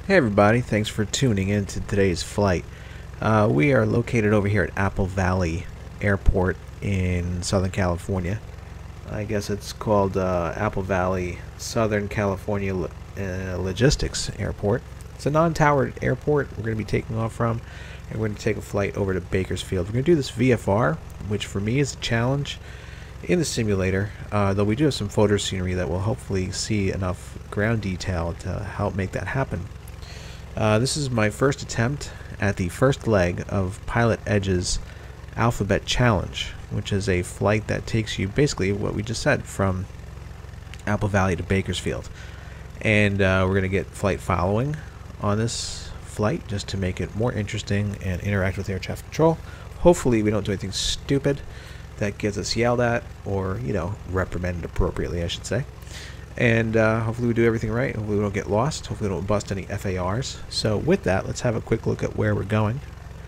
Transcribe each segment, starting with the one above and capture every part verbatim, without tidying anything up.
Hey everybody, thanks for tuning in to today's flight. Uh, we are located over here at Apple Valley Airport in Southern California. I guess it's called uh, Apple Valley Southern California Lo- uh, Logistics Airport. It's a non-towered airport we're going to be taking off from, and we're going to take a flight over to Bakersfield. We're going to do this V F R, which for me is a challenge in the simulator, uh, though we do have some photo scenery that will hopefully see enough ground detail to help make that happen. Uh, this is my first attempt at the first leg of PIlotEdge's Alphabet Challenge, which is a flight that takes you basically what we just said from Apple Valley to Bakersfield. And uh, we're going to get flight following on this flight just to make it more interesting and interact with air traffic control. Hopefully we don't do anything stupid that gets us yelled at or, you know, reprimanded appropriately, I should say. And uh, hopefully we do everything right. Hopefully we don't get lost. Hopefully we don't bust any F A Rs. So with that, let's have a quick look at where we're going.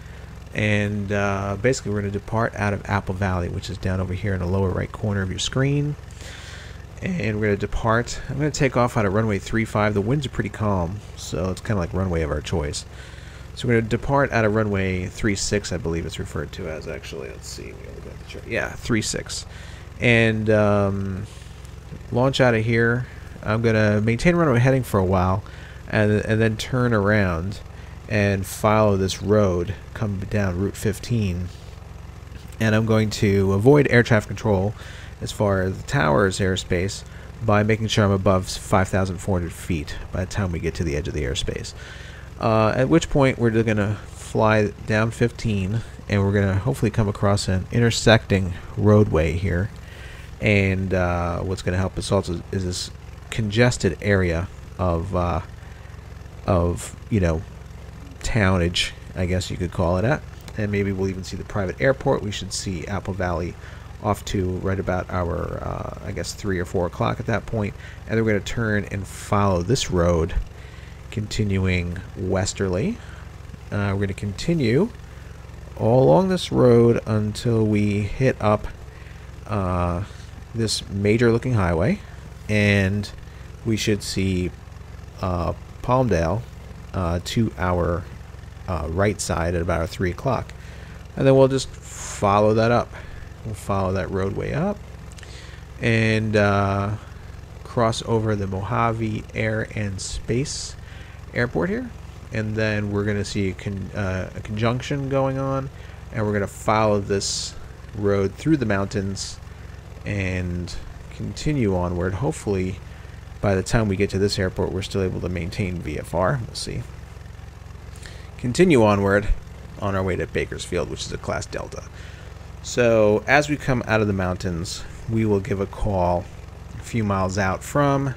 And uh, basically we're going to depart out of Apple Valley, which is down over here in the lower right corner of your screen. And we're going to depart. I'm going to take off out of runway three five. The winds are pretty calm, so it's kind of like runway of our choice. So we're going to depart out of runway three six, I believe it's referred to as, actually. Let's see. We look at the chart. Yeah, three six. And Um, launch out of here. I'm gonna maintain runway heading for a while, and and then turn around and follow this road, come down Route fifteen, and I'm going to avoid air traffic control as far as the tower's airspace by making sure I'm above five thousand four hundred feet by the time we get to the edge of the airspace. Uh, at which point we're gonna fly down fifteen, and we're gonna hopefully come across an intersecting roadway here. And uh, what's going to help us also is this congested area of, uh, of you know, townage, I guess you could call it at. And maybe we'll even see the private airport. We should see Apple Valley off to right about our, uh, I guess, three or four o'clock at that point. And then we're going to turn and follow this road, continuing westerly. Uh, we're going to continue all along this road until we hit up Uh, this major looking highway, and we should see uh, Palmdale uh, to our uh, right side at about three o'clock, and then we'll just follow that up. We'll follow that roadway up and uh, cross over the Mojave Air and Space Airport here, and then we're going to see a, con uh, a conjunction going on, and we're going to follow this road through the mountains and continue onward. Hopefully by the time we get to this airport we're still able to maintain V F R. We'll see. Continue onward on our way to Bakersfield, which is a class Delta. So as we come out of the mountains, we will give a call a few miles out from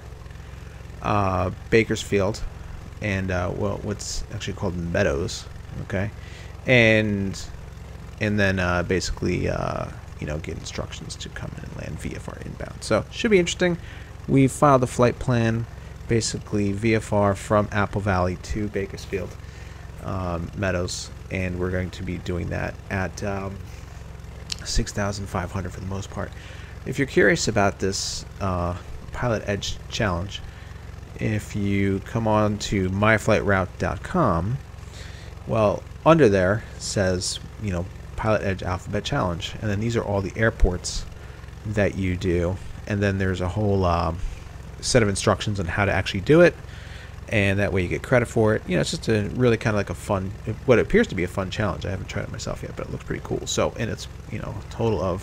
uh, Bakersfield and uh, well, what's actually called Meadows, okay, and and then uh, basically uh, you know, get instructions to come in and land V F R inbound. So should be interesting. We filed the flight plan, basically V F R from Apple Valley to Bakersfield um, Meadows, and we're going to be doing that at um, six thousand five hundred for the most part. If you're curious about this uh, PIlotEdge challenge, if you come on to my flight route dot com, well, under there says, you know, PIlotEdge Alphabet Challenge, and then these are all the airports that you do, and then there's a whole uh, set of instructions on how to actually do it, and that way you get credit for it. You know, it's just a really kind of like a fun, what appears to be a fun challenge. I haven't tried it myself yet, but it looks pretty cool. So, and it's, you know, a total of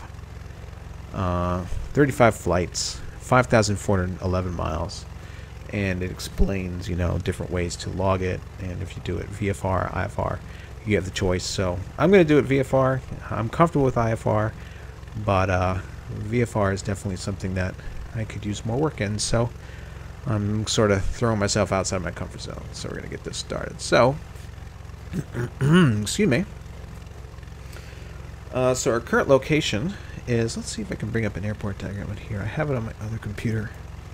uh, thirty-five flights, five thousand four hundred eleven miles, and it explains, you know, different ways to log it, and if you do it V F R, I F R, you have the choice. So I'm going to do it V F R. I'm comfortable with I F R, but uh, V F R is definitely something that I could use more work in. So I'm sort of throwing myself outside my comfort zone. So we're going to get this started. So, excuse me. Uh, so our current location is, let's see if I can bring up an airport diagram in here. I have it on my other computer.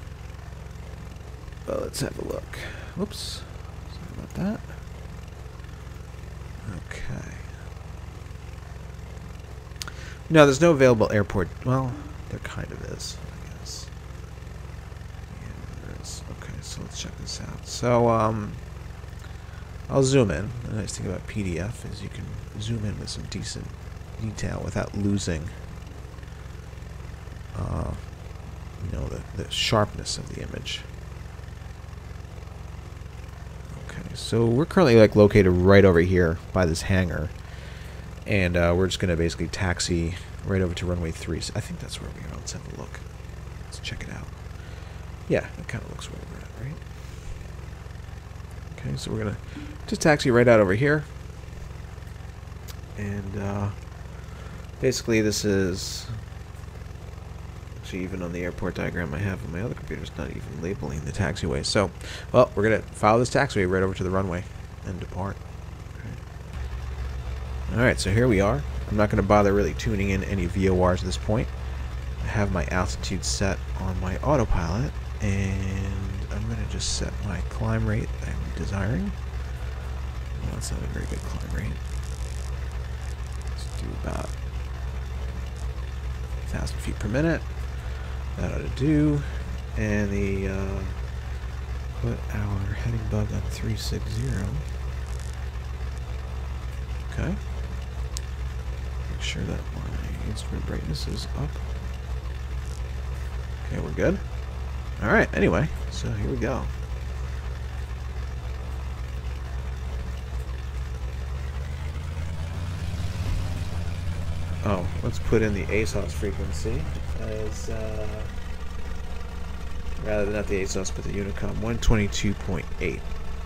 Well, let's have a look. Whoops. Sorry about that. Okay. No, there's no available airport. Well, there kind of is, I guess. Yeah, there is. Okay, so let's check this out. So, um, I'll zoom in. The nice thing about P D F is you can zoom in with some decent detail without losing uh, you know, the, the sharpness of the image. Okay, so we're currently like located right over here by this hangar, and uh, we're just going to basically taxi right over to runway three. So I think that's where we are. Let's have a look. Let's check it out. Yeah, it kind of looks where we're at, right? Okay, so we're going to just taxi right out over here. And uh, basically this is... Actually, even on the airport diagram I have on my other computer, it's not even labeling the taxiway. So, well, we're going to follow this taxiway right over to the runway and depart. Okay. Alright, so here we are. I'm not going to bother really tuning in any V O Rs at this point. I have my altitude set on my autopilot, and I'm going to just set my climb rate that I'm desiring. Well, that's not a very good climb rate. Let's do about one thousand feet per minute. That ought to do. And the uh, put our heading bug on three sixty. Okay. Make sure that my instrument brightness is up. Okay, we're good. Alright, anyway, so here we go. Oh, let's put in the A S O S frequency as, uh, rather than not the A S O S, but the Unicom, one twenty-two point eight.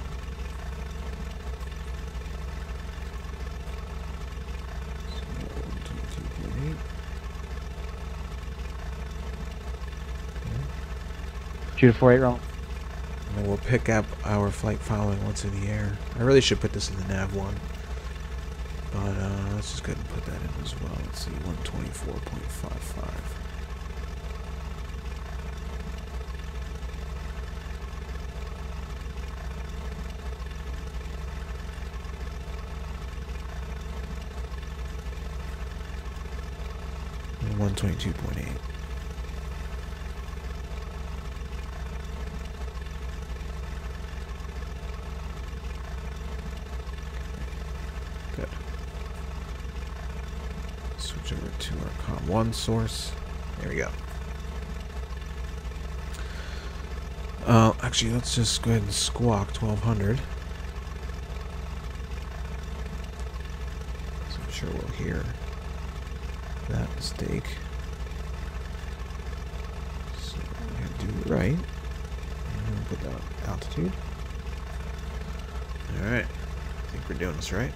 Two to four eight roll. And then we'll pick up our flight following once in the air. I really should put this in the nav one. But uh, let's just go ahead and put that in as well. Let's see, one twenty-four point five five. And one twenty-two point eight. Good. Switch over to our COM one source. There we go. Uh, actually, let's just go ahead and squawk twelve hundred. So I'm sure we'll hear that mistake. So we have to do it right. And we'll put that on altitude. Alright. I think we're doing this right.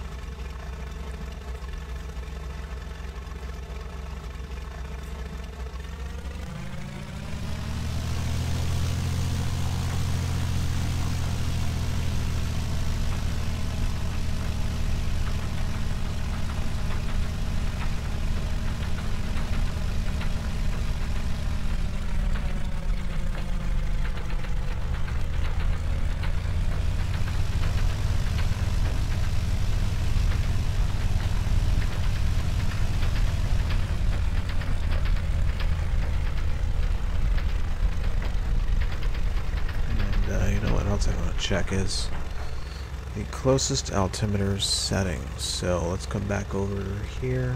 I want to check is the closest altimeter setting. So let's come back over here,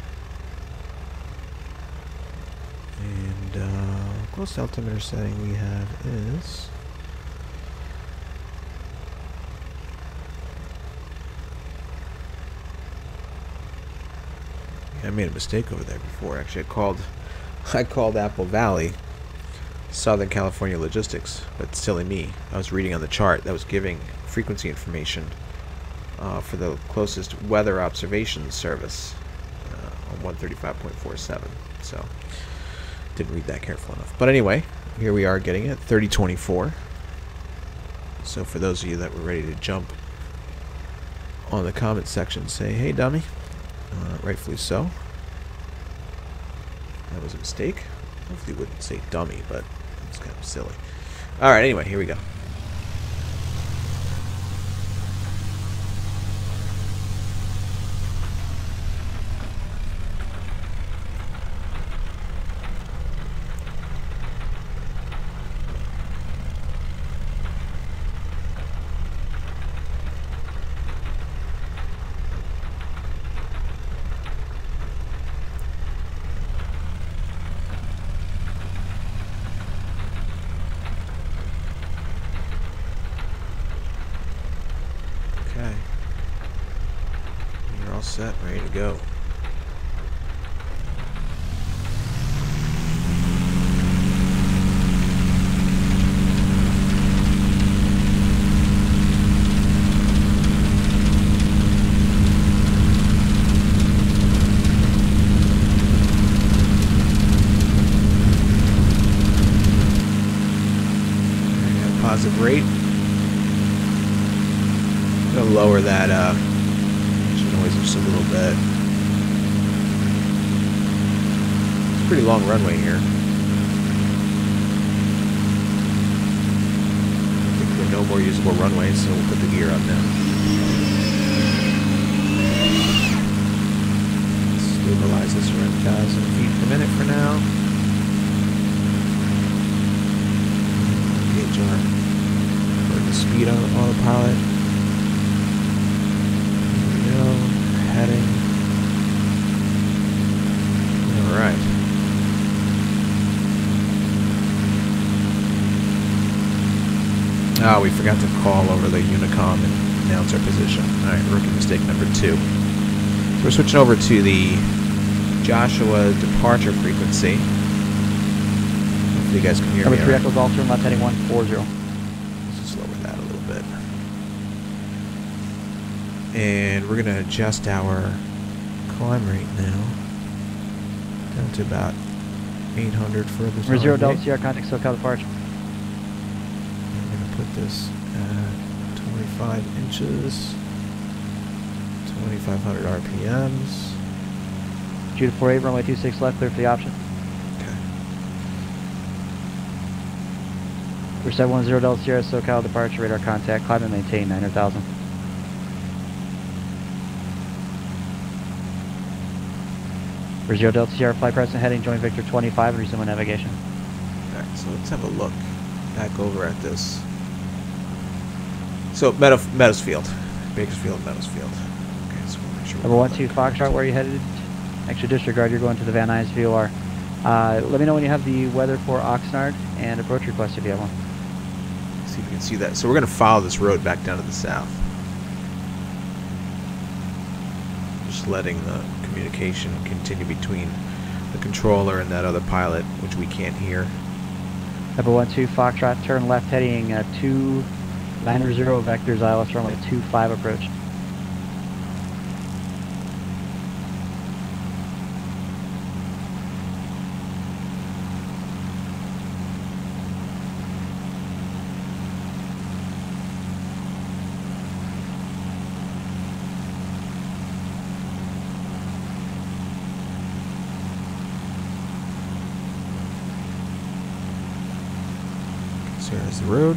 and uh, closest altimeter setting we have is yeah, I made a mistake over there before. Actually, I called I called Apple Valley Southern California Logistics, but silly me, I was reading on the chart that was giving frequency information uh, for the closest weather observation service uh, on one thirty-five point four seven, so didn't read that careful enough. But anyway, here we are getting it, thirty twenty-four. So for those of you that were ready to jump on the comment section, say, hey dummy, uh, rightfully so. That was a mistake. Hopefully it wouldn't say dummy, but it's kind of silly. Alright, anyway, here we go. set, ready to go. Positive rate. I'm gonna lower that uh, engine noise just a little bit. It's a pretty long runway here. I think there are no more usable runways, so we'll put the gear up now. Stabilize this around one thousand feet per minute for now. Gauge our the speed on autopilot. Here we go. Heading. Alright. Ah, oh, we forgot to call over the Unicom and announce our position. Alright, rookie mistake number two. So we're switching over to the Joshua departure frequency. Hopefully you guys can hear number me. Number three Echo Golf, turn left heading one four zero. And we're going to adjust our climb rate now down to about eight hundred for the We're zero Delta C R, contact SoCal departure. I'm going to put this at twenty-five inches, twenty-five hundred R P Ms. Judah four eight, runway two six left, clear for the option. Okay. We're seven one zero Delta Sierra, SoCal departure, radar contact, climb and maintain nine hundred thousand. For zero Delta Sierra, flight present heading, join Victor twenty-five and resume navigation. Alright, so let's have a look back over at this. So, Meadow, Meadowsfield. Bakersfield, Meadowsfield. Okay, so we'll make sure. Number one two Foxtrot, where are you headed? Extra disregard, you're going to the Van Nuys V O R. Uh, let me know when you have the weather for Oxnard and approach request if you have one. Let's see if we can see that. So we're going to follow this road back down to the south. Just letting the communication continue between the controller and that other pilot, which we can't hear. Number one two Foxtrot, turn left heading uh, two nine zero vectors, I L S runway two five approach. There's the road.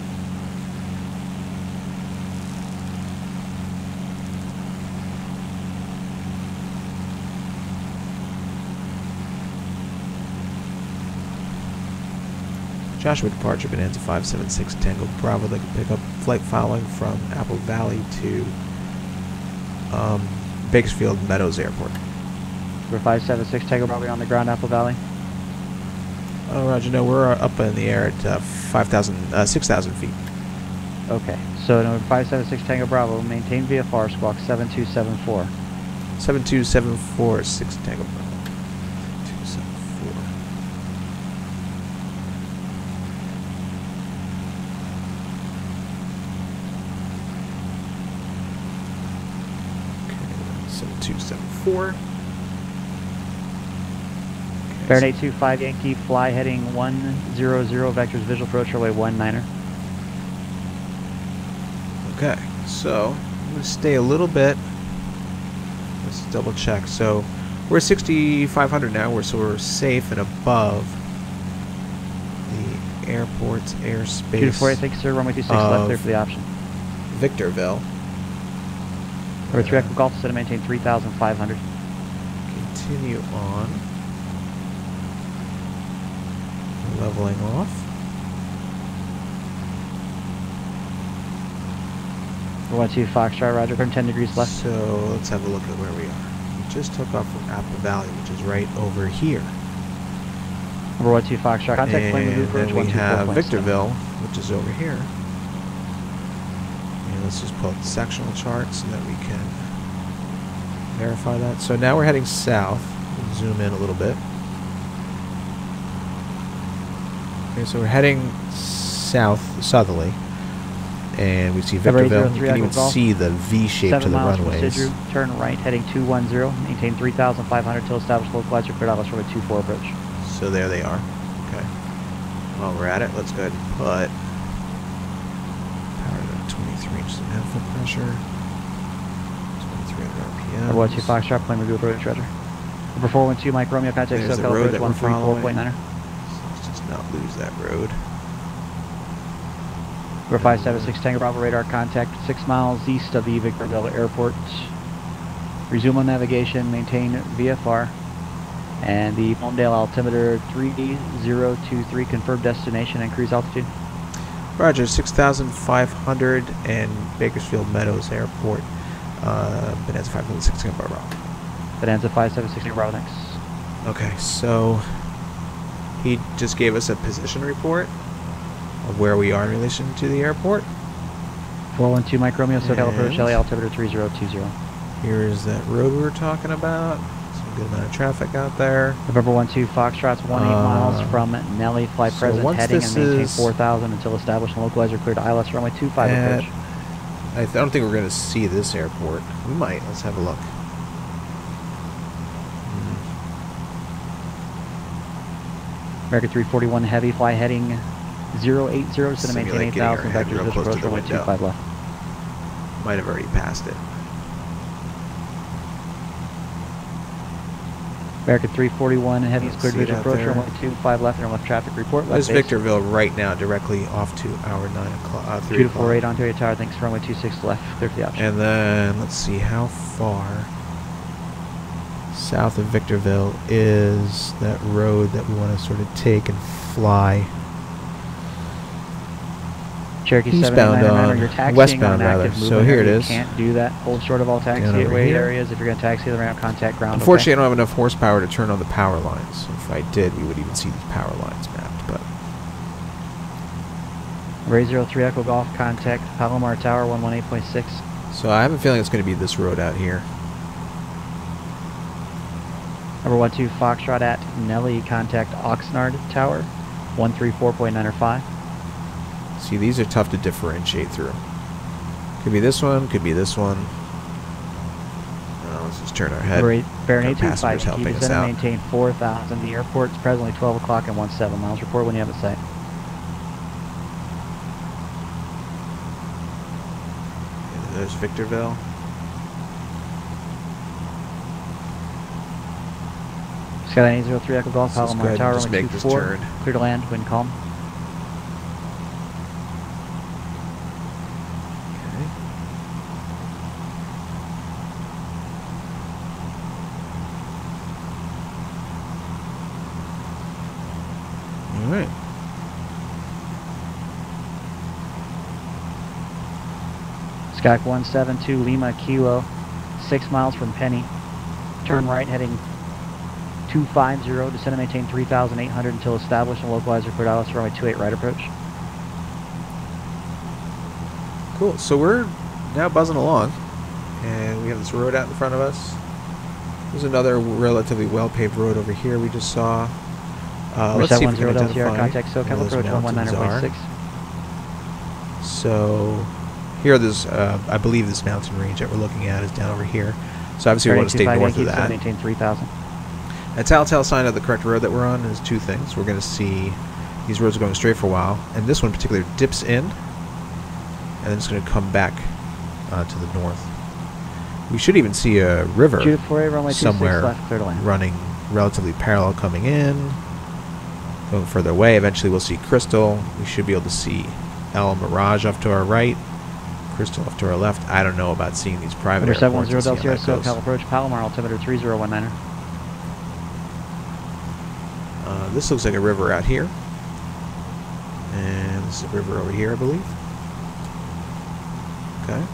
Joshua departure, Bonanza five seven six Tango Bravo. They can pick up flight following from Apple Valley to um, Bakersfield Meadows Airport. We're five seven six Tango Bravo on the ground, Apple Valley. Oh, Roger. No, we're up in the air at uh, five thousand, uh, six thousand feet. Okay. So number five seven six Tango Bravo, maintain V F R, squawk seven two seven four. seven two seven four, six Tango Bravo. two seven four. Okay, seven two seven four. Fahrenheit two five Yankee, fly heading one zero zero, vectors visual approach runway one niner. Okay, so I'm going to stay a little bit. Let's double check. So we're sixty-five hundred now, we're, so we're safe and above the airport's airspace. Judah four eight, thank you sir, runway two six left, clear for the option. Victorville. Number three Echo Golf, set to maintain three thousand five hundred. Continue on. Leveling off. one two Foxtrot, roger, turn ten degrees left. So let's have a look at where we are. We just took off from Apple Valley, which is right over here. Number one two Foxtrot, contact plane with approach and then we have Victorville, which is over here. And let's just pull up the sectional chart so that we can verify that. So now we're heading south. We'll zoom in a little bit. Okay, so we're heading south, southerly. And we see Victorville. You can even see the V shape to the runways. Sidrew, turn right, heading two one zero. Maintain three thousand five hundred till established localizer, cleared out runway two four approach. So there they are. Okay. While we're at it, let's go ahead and put power to twenty-three inches of manifold pressure. twenty-three hundred R P M. Number one two Foxtrot, plane review approach, Roger. Number four one two Mike Romeo, contact There's the SoCal road approach that one we're three four point following. nine. So let's just not lose that road. Number five seven six Tango Bravo radar contact six miles east of the Victorville Airport. Resume on navigation, maintain V F R. And the Palmdale altimeter three zero two three, confirmed destination and cruise altitude. Roger, six thousand five hundred and Bakersfield Meadows Airport. Uh, Bonanza five seven six Tango Bravo. Bonanza five seven six Tango Bravo, thanks. Okay, so he just gave us a position report of where we are in relation to the airport. four one two Mike Romeo, SoCal approach, And L A altimeter three zero two zero. Here's that road we were talking about. Some good amount of traffic out there. November one two Foxtrot's one eight Uh, miles from Nelly, fly so present, once heading this and maintain is four thousand until established and localizer cleared I L S runway two five at- approach. I, th I don't think we're going to see this airport. We might. Let's have a look. American three forty-one Heavy, fly heading zero eight zero, so to maintain Simulate eight getting our thousand, head vectors real this close to approach the runway two window. five left. Might have already passed it. American three forty-one Heavy is Let's cleared see it visual out approach there. runway two five left and left traffic report. There's Left base. Victorville right now, directly off to our nine o'clock. Uh, three two to o'clock. four eight Ontario Tower, thanks, runway two six left, clear for the option. And then let's see how far south of Victorville is that road that we want to sort of take and fly. Cherokee Eastbound seven nine on- you're taxiing westbound on an rather. active So movement here it area. is. You can't do that. Hold short of all Down over taxiway here. areas. If you're going to taxi the ramp, contact ground. Unfortunately, okay? I don't have enough horsepower to turn on the power lines. If I did, we would even see these power lines mapped. But Ray zero three Echo Golf, contact Palomar Tower one one eight point six. so I have a feeling it's going to be this road out here. Number one two Foxtrot at Nelly, contact Oxnard Tower one three four point nine five. See, these are tough to differentiate through. Could be this one, could be this one. Uh, let's just turn our head. Number eight Baron Our eight two five, passengers helping keep us descending, out. maintain four thousand. The airport is presently twelve o'clock and one seven miles. Report when you have it sight. Yeah, there's Victorville. Skyline eight zero three Echo Golf, So let's go Palomar ahead and Tower just one make two this four. turn. Clear to land, wind calm. Okay. All right. Skype one seven two Lima Kilo, six miles from Penny. Turn right heading two five zero, descend and maintain three thousand eight hundred until established and localizer cleared I L S runway two eight right approach. Cool. So we're now buzzing along, and we have this road out in front of us. There's another relatively well-paved road over here we just saw. Uh, let's see if we can L T R, identify contact where SoCal those approach one one nine mountains point are. six. So here, this uh, I believe this mountain range that we're looking at is down over here. So obviously we want to stay north of that. Maintain three thousand. A telltale sign of the correct road that we're on is two things. We're going to see these roads are going straight for a while, and this one in particular dips in, and then it's going to come back uh, to the north. We should even see a river somewhere left, clear to land. running relatively parallel coming in, going further away. Eventually we'll see Crystal. We should be able to see El Mirage off to our right, Crystal off to our left. I don't know about seeing these private Number seven one airports. zero and Del seeing Sierra, how that SoCal goes. approach Palomar, altimeter three zero one niner. Uh, this looks like a river out here. And this is a river over here, I believe. Okay.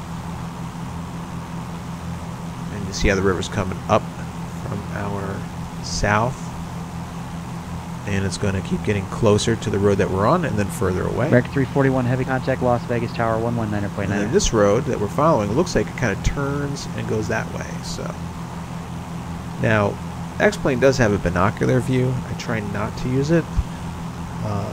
And you see how the river's coming up from our south. and it's going to keep getting closer to the road that we're on and then further away. American three forty-one, heavy contact, Las Vegas Tower, one one nine point nine. And then this road that we're following looks like it kind of turns and goes that way. So now, X-Plane does have a binocular view. I try not to use it. Um,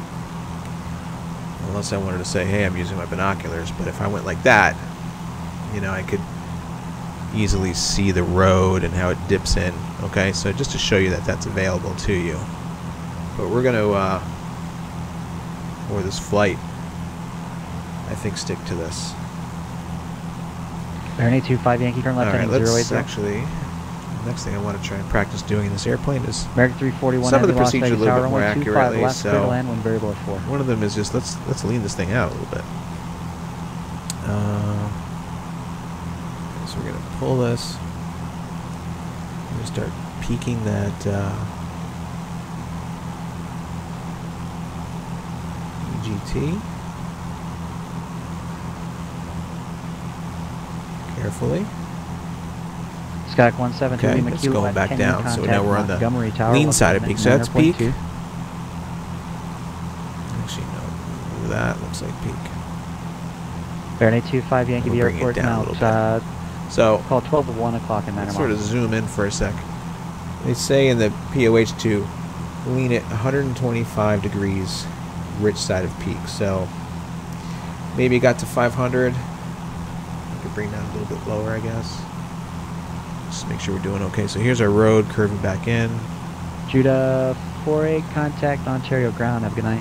unless I wanted to say, hey, I'm using my binoculars. But if I went like that, you know, I could easily see the road and how it dips in. Okay, so just to show you that that's available to you. But we're going to, uh, or this flight, I think, stick to this. Baron eight two five Yankee, turn left All right, heading let's zero eight. actually, the next thing I want to try and practice doing in this airplane is American three forty-one, some of the heavy, Las procedure a Vegas little Tower, bit more one two five, accurately. left clear to So land, wind variable at four. one of them is just let's let's lean this thing out a little bit. Uh, so we're gonna pull this. We're gonna start peaking that uh, E G T. Carefully. Skyhawk one seven two, Okay, Lima it's Kilo going at back ten, down, so contact now we're on the Montgomery Tower, lean side of peak. So that's peak. two. Actually, no, that looks like peak. Baron eight two five Yankee, We'll the bring it airport down a now. little bit. Uh, So call twelve to one o'clock in let's Manama. sort of zoom in for a sec. They say in the P O H two, lean it one hundred twenty-five degrees, rich side of peak. So maybe it got to five hundred. I could bring down a little bit lower, I guess. Just make sure we're doing okay. So here's our road curving back in. Judah four eight, contact Ontario ground. Have a good night.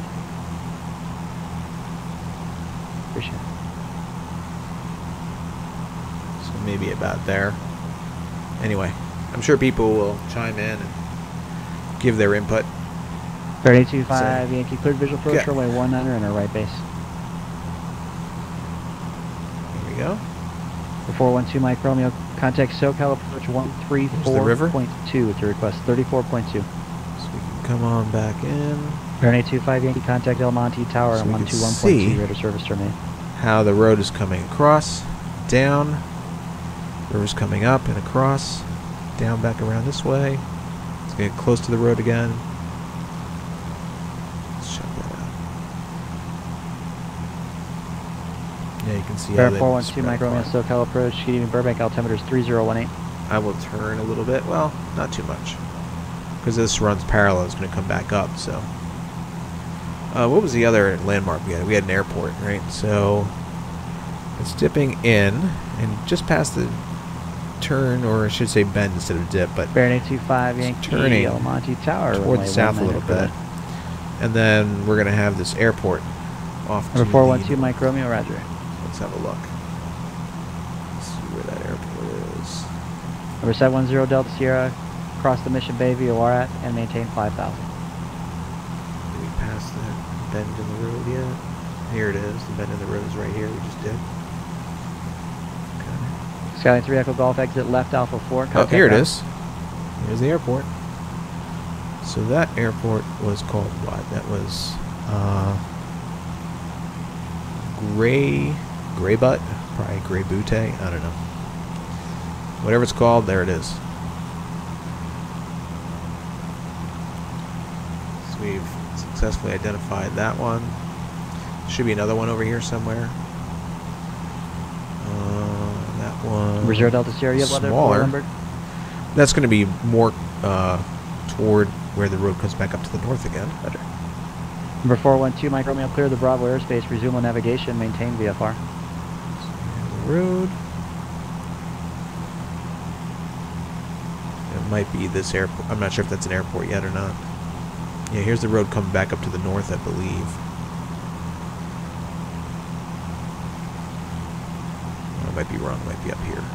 Appreciate it. So maybe about there. Anyway, I'm sure people will chime in and give their input. Baron eight two five Yankee, cleared visual approach, Okay. runway one niner and our right base. Here we go. four one two Mike Romeo, contact SoCal approach one three four point two to request thirty-four point two. So we can come on back in. Baron eight two five Yankee, contact El Monte Tower So and we one can two one point see two, ready service terminate. How the road is coming across, down, river's coming up and across, down back around this way. Let's get close to the road again. Let's check that out. Yeah, you can see how Baron they four one two spread Mike Romeo, apart. SoCal approach, Keating Burbank, altimeter is three zero one eight. I will turn a little bit. Well, not too much, because this runs parallel. It's going to come back up. So, uh, what was the other landmark we had? We had an airport, right? So it's dipping in, and just past the turn, or I should say bend instead of dip, but Baron eight two five Yankee, turning El Monte Tower, toward runway the south a one little niner, bit, and then we're going to have this airport off. Number to four one the two Mike Romeo, roger. Let's have a look. Let's see where that airport is. Number seven one zero Delta Sierra, cross the Mission Bay V O R at and maintain five thousand. Did we pass that bend in the road yet? Here it is. The bend in the road is right here. We just did. Okay. Skyline three Echo Golf, exit left Alpha four. Oh, here it is. Here's the airport. So that airport was called what? That was uh, Gray, Gray Butte? Probably Gray Butte? I don't know. Whatever it's called, there it is. So we've successfully identified that one. Should be another one over here somewhere. Uh, that one. Number zero Delta Sierra, you have weather smaller. numbered. That's going to be more uh, toward where the road comes back up to the north again. Roger. Number four one two Mike Romeo, clear the Bravo airspace, resume on navigation, maintain V F R. So the road. It might be this airport. I'm not sure if that's an airport yet or not. Yeah, here's the road coming back up to the north, I believe. I might be wrong. It might be up here.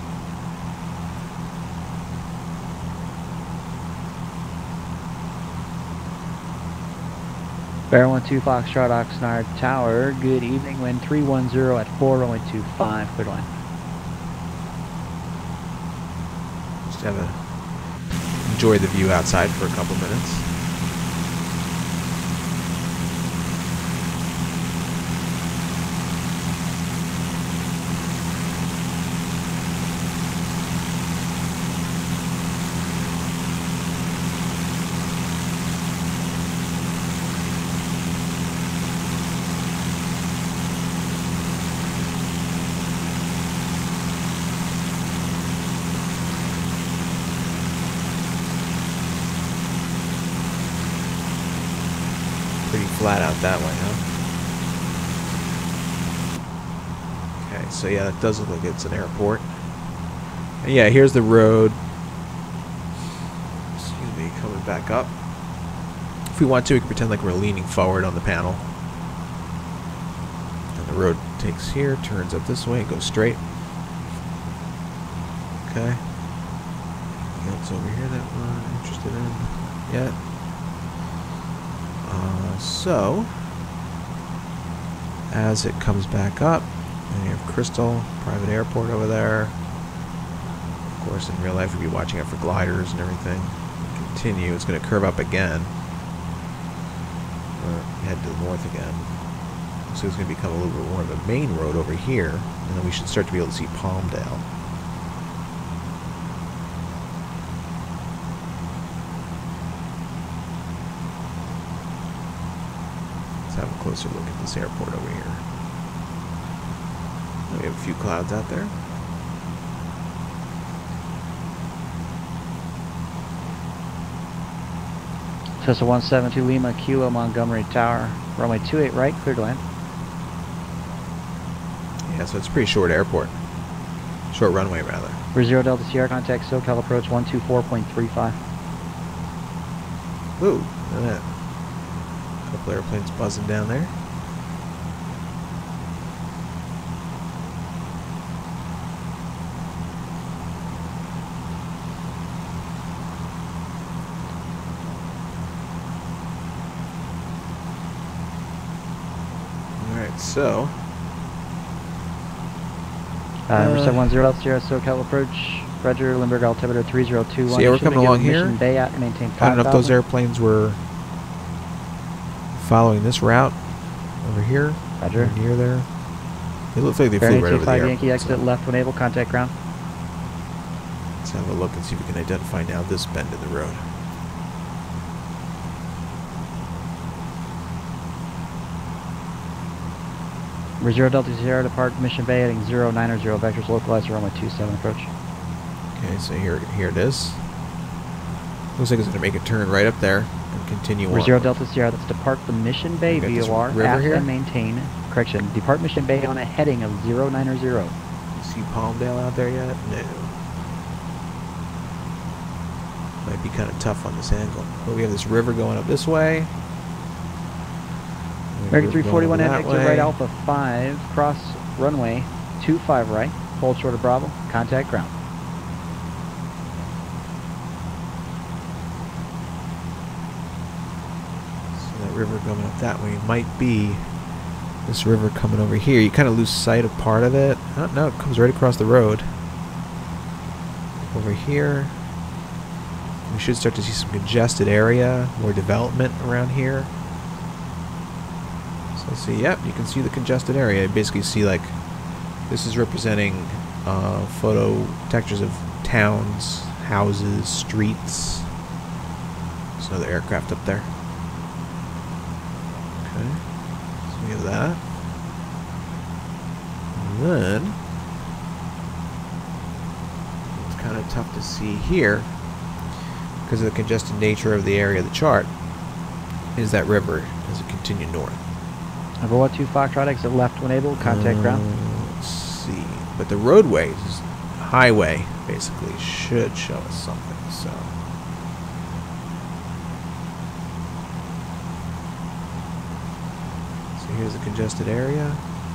Baron one two Foxtrot Oxnard Tower, good evening, wind three one zero at four, runway two five, clear to land. Just have a enjoy the view outside for a couple minutes. flat out that way, huh? Okay, so yeah, it does look like it's an airport. And yeah, here's the road. Excuse me, coming back up. If we want to, we can pretend like we're leaning forward on the panel. And the road takes here, turns up this way, and goes straight. Okay. Anything else over here that we're interested in yet? Uh, so, as it comes back up, and you have Crystal, private airport over there. Of course, in real life, we'd be watching out for gliders and everything. Continue. It's going to curve up again. Or head to the north again. So it's going to become a little bit more of a main road over here, and then we should start to be able to see Palmdale. Let's have a closer look at this airport over here. We have a few clouds out there. Cessna one seven two Lima, Kilo, Montgomery Tower, runway two eight right, clear to land. Yeah, so it's a pretty short airport. Short runway, rather. For zero Delta Sierra, contact SoCal approach one two four point three five. Ooh, look at that. A couple airplanes buzzing down there. So, uh, uh, one zero Delta Sierra, SoCal approach, Roger, Limburg altimeter three zero two one. So yeah, we're coming along here. Bay at, maintain I don't know if those airplanes were following this route over here. Roger. Near there. It looks like they flew right over the airport. Yankee exit so. Left when able, contact ground. Let's have a look and see if we can identify now this bend in the road. Zero Delta Sierra, depart Mission Bay, heading zero nine zero vectors, localized runway two seven approach. Okay, so here here it is. Looks like it's going to make a turn right up there and continue on. Zero Delta Sierra, let's depart the Mission Bay V O R, aft and maintain, correction, depart Mission Bay on a heading of zero nine zero. You see Palmdale out there yet? No. Might be kind of tough on this angle. But we have this river going up this way. American three forty-one M, exit right Alpha five, cross runway two five right, hold short of Bravo, contact ground. So that river going up that way might be this river coming over here. You kind of lose sight of part of it. Oh, no, it comes right across the road. Over here. We should start to see some congested area, more development around here. Let's see, yep, you can see the congested area. You basically see, like, this is representing uh, photo textures of towns, houses, streets. There's another aircraft up there. Okay, so we have that. And then, it's kind of tough to see here, because of the congested nature of the area of the chart, is that river as it continues north. Number one two Foxtrot, exit left when able, contact uh, ground. Let's see. But the roadways, highway, basically, should show us something, so. So here's the congested area.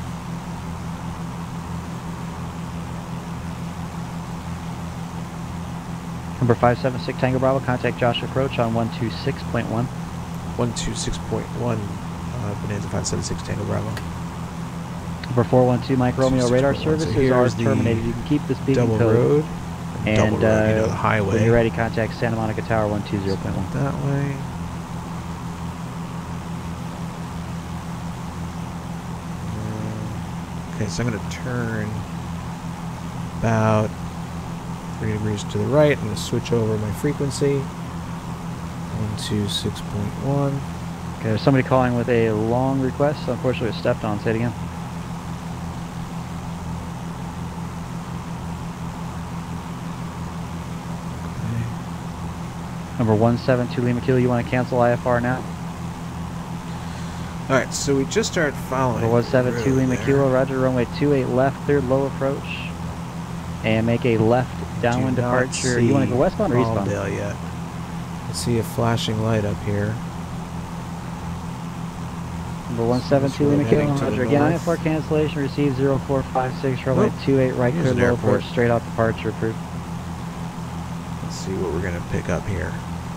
Number five seven six Tango Bravo, contact Joshua Approach on one two six point one. one two six point one. Uh, Bonanza five seven six Tango Bravo. Number four one two Mike Romeo, radar services so are terminated. You can keep this beacon double code. Road. And double road, uh, you know, the highway. When you're ready, contact Santa Monica Tower one two zero point one. That way. Uh, okay, so I'm going to turn about three degrees to the right. I'm going to switch over my frequency. one two six point one. Okay, there's somebody calling with a long request. Unfortunately, it stepped on. Say it again. Okay. Number one seven two Lima Kilo, you want to cancel I F R now? Alright, so we just started following. one seven two Lima there. Kilo, roger, runway two eight left, cleared low approach. And make a left downwind Do not departure. You want to go westbound or eastbound? Palmdale yet. I see a flashing light up here. Number one seven two Lima Kilo, roger. Again, I F R cancellation, received zero four five six, runway oh, two eight right, here's cleared an low airport. approach, straight out departure approved. Let's see what we're going to pick up here.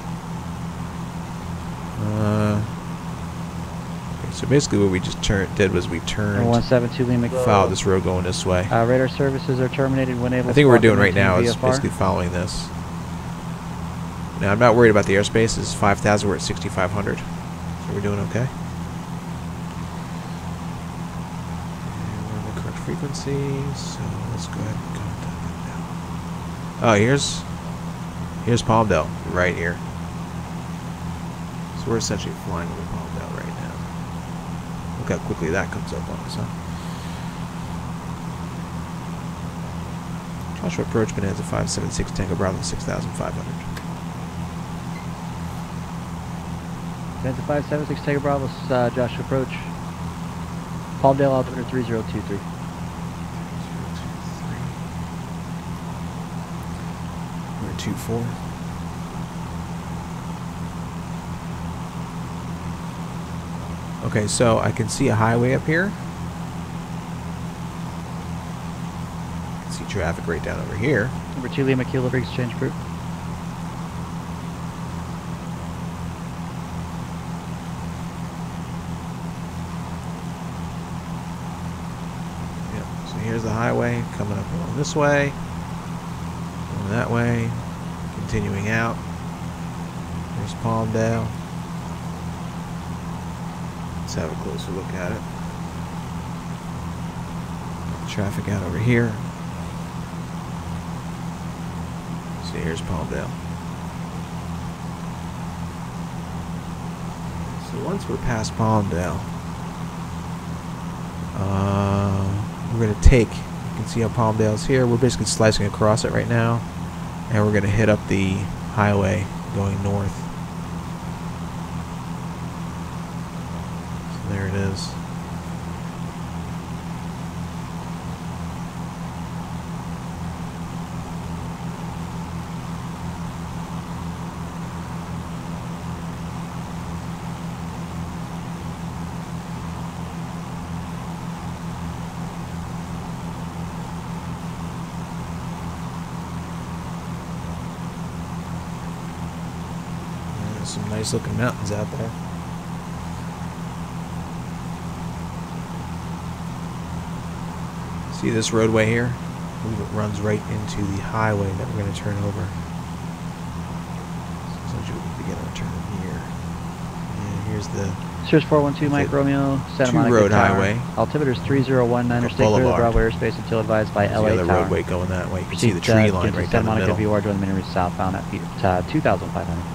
Uh, okay, so basically what we just turned did was we turned, Number one seven two Lima Kilo. followed this road going this way. Uh, radar services are terminated when able I think to what we're park doing and right now maintain is V F R. basically following this. Now, I'm not worried about the airspace. It's five thousand. We're at sixty-five hundred. So we're doing okay. And we're on the correct frequency. So let's go ahead and contact them now. Oh, here's here's Palmdale right here. So we're essentially flying over Palmdale right now. Look how quickly that comes up on us, huh? Joshua approach Bonanza five seven six Tango Bravo six thousand five hundred. Bonanza five seven six Tango Bravo, uh, Joshua approach. Palmdale altimeter three zero two three. We're at two four. Okay, so I can see a highway up here. See traffic right down over here. Number two Lima Kilo, exchange group. Yep. So here's the highway coming up along this way, going that way, continuing out. There's Palmdale. Let's have a closer look at it. Traffic out over here. So here's Palmdale. So once we're past Palmdale, uh, we're going to take, you can see how Palmdale's here. We're basically slicing across it right now. And we're going to hit up the highway going north. So there it is. Some nice looking mountains out there. See this roadway here? I believe it runs right into the highway that we're going to turn over. So essentially we begin our turn here. And here's the Sears four one two Mike Romeo, Santa Monica road Tower. highway. Altimeter is three zero one nine, or stay clear of the Bravo airspace until advised by L A the other Tower. roadway going that way. You can Proceed see the tree uh, line to right Santa down the Monica middle. V R, join the main route southbound at uh, two thousand five hundred.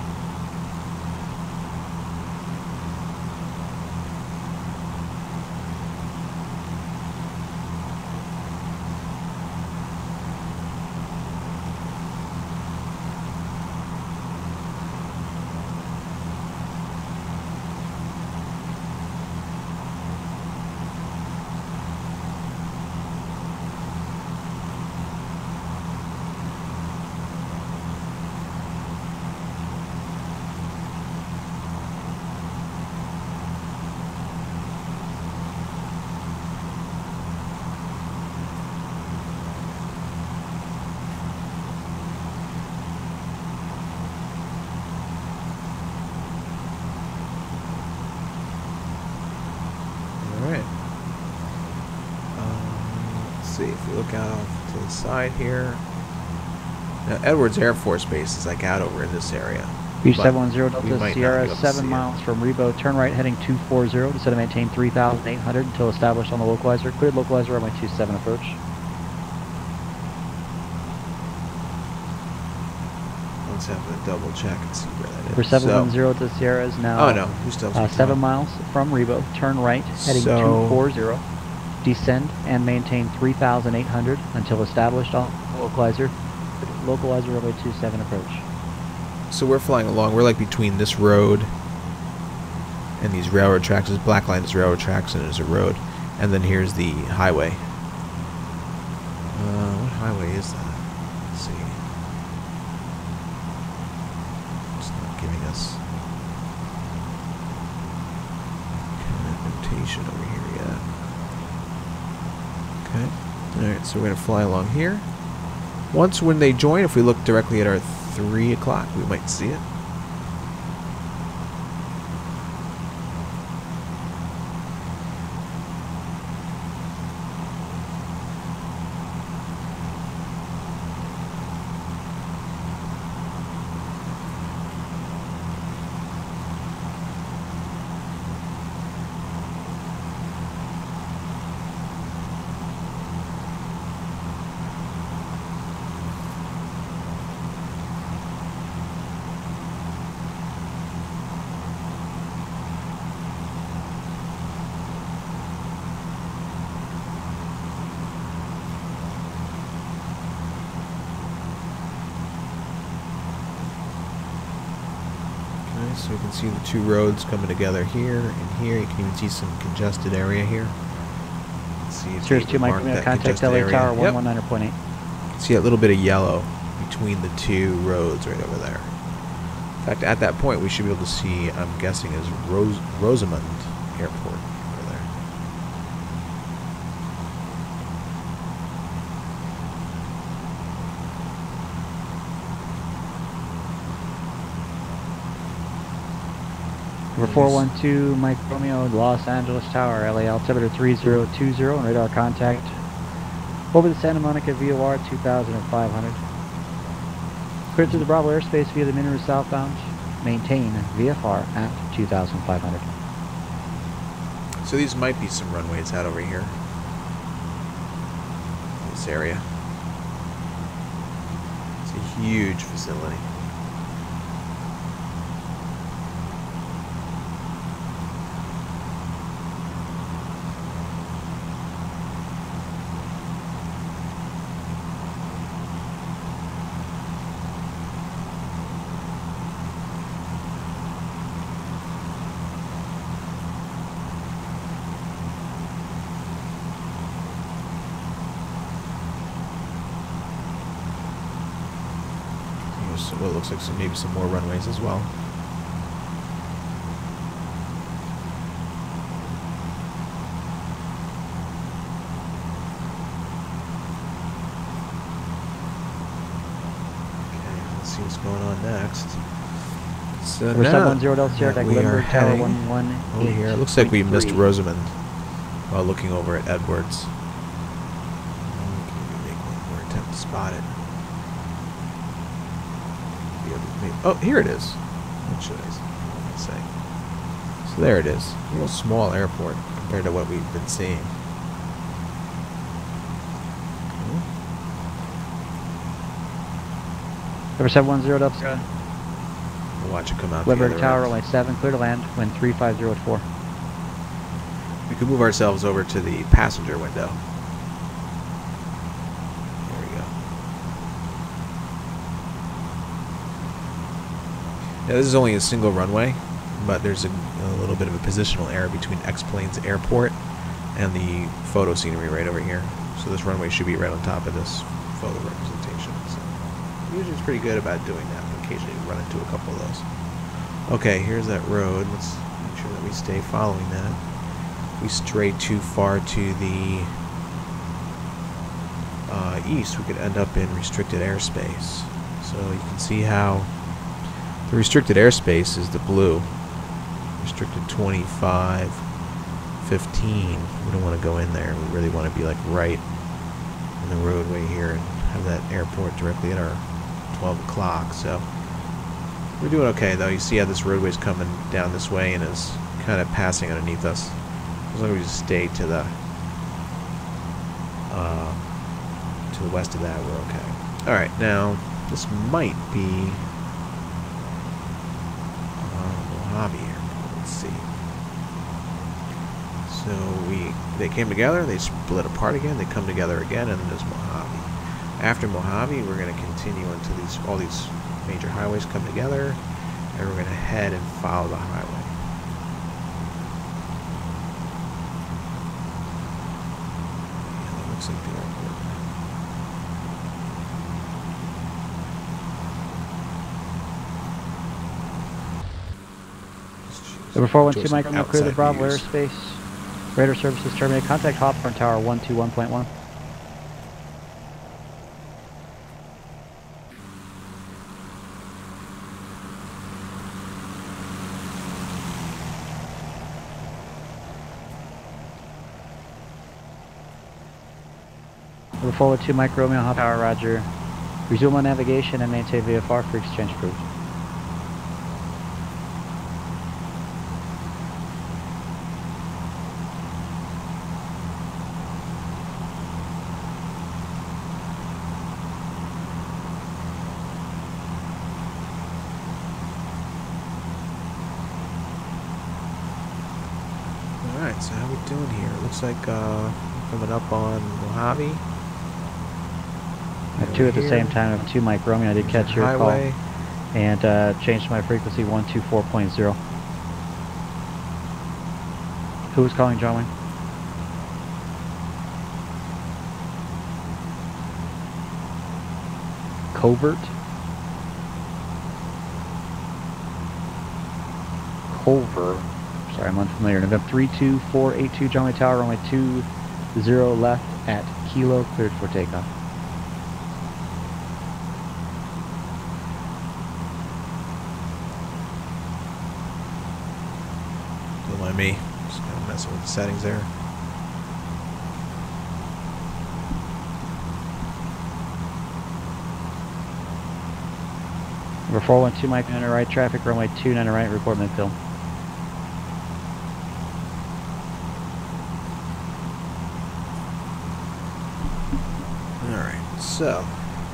See if we look out off to the side here. Now Edwards Air Force Base is like out over in this area. B seven one zero Delta might Sierra, not be able to seven see miles from Rebo. Turn right heading two four zero. Descend to maintain three thousand eight hundred until established on the localizer. Cleared localizer runway two seven approach. Let's have a double check and see where that is. For seven one zero to Sierra is now Oh no, who still uh, seven miles from Rebo. Turn right heading So- two four zero. Descend and maintain three thousand eight hundred until established on the localizer. Localizer runway two seven approach. So we're flying along. We're like between this road and these railroad tracks. This black line is railroad tracks, and there's a road, and then here's the highway. Uh, what highway is that? Let's see. It's not giving us notation over here yet. Okay. Alright, so we're going to fly along here. Once when they join, if we look directly at our three o'clock, we might see it. So you can see the two roads coming together here and here. You can even see some congested area here. See Series two micrometer contact L A tower one one nine point eight. See that little bit of yellow between the two roads right over there. In fact, at that point we should be able to see, I'm guessing, is Rose Rosamond Airport over there. Number four one two, Mike Romeo, Los Angeles Tower, L A altimeter three zero two zero, and radar contact over the Santa Monica V O R two thousand five hundred. Cleared through the Bravo airspace via the Minero southbound. Maintain V F R at two thousand five hundred. So these might be some runways out over here. This area. It's a huge facility. So what looks like some, maybe some more runways as well. Okay, let's see what's going on next. So We're now one zero Delta Sierra, we are Tower heading one one over here. It looks like we missed Rosamond while looking over at Edwards. Can we make one more attempt to spot it? Oh, here it is. What should I say? So there it is. A real small airport compared to what we've been seeing. Number seven one zero Delta Sierra. We'll watch it come out. Limerick Tower, runway seven, clear to land, wind three five zero four. We could move ourselves over to the passenger window. Now, this is only a single runway, but there's a, a little bit of a positional error between X-Plains Airport and the photo scenery right over here. So this runway should be right on top of this photo representation. So usually it's pretty good about doing that, but occasionally we run into a couple of those. Okay, here's that road. Let's make sure that we stay following that. If we stray too far to the uh, east, we could end up in restricted airspace. So you can see how the restricted airspace is the blue. Restricted twenty-five, fifteen. We don't want to go in there. We really want to be like right in the roadway here and have that airport directly at our twelve o'clock. So we're doing okay though. You see how this roadway is coming down this way and is kind of passing underneath us. As long as we just stay to the uh, to the west of that, we're okay. All right, now this might be Mojave Airport. Let's see. So we they came together, they split apart again, they come together again, and then there's Mojave. After Mojave, we're going to continue until these all these major highways come together, and we're going to head and follow the highway. Looks like the airport. Number four one two, Enjoy Mike, some Romeo, clear the outside Bravo views. airspace. Radar services terminated. Contact Hawthorne Tower one two one point one. Number four one two, Mike Romeo, Hawthorne Tower, roger. Resume on navigation and maintain V F R for exchange approved. Alright, so how we doing here? Looks like uh, coming up on Mojave. At two at the here. same time. Of two, Mike Romeo. I did There's catch a your highway. call and uh, changed my frequency one two four point zero. Who was calling, John Wayne? Covert? Covert. Sorry, I'm unfamiliar. November three two four eight two, John Wayne Tower, runway two zero left at Kilo, cleared for takeoff. Don't mind me. Just kind of messing with the settings there. Number four one two, Mike, nine right traffic, runway two nine right, report midfield. Alright, so.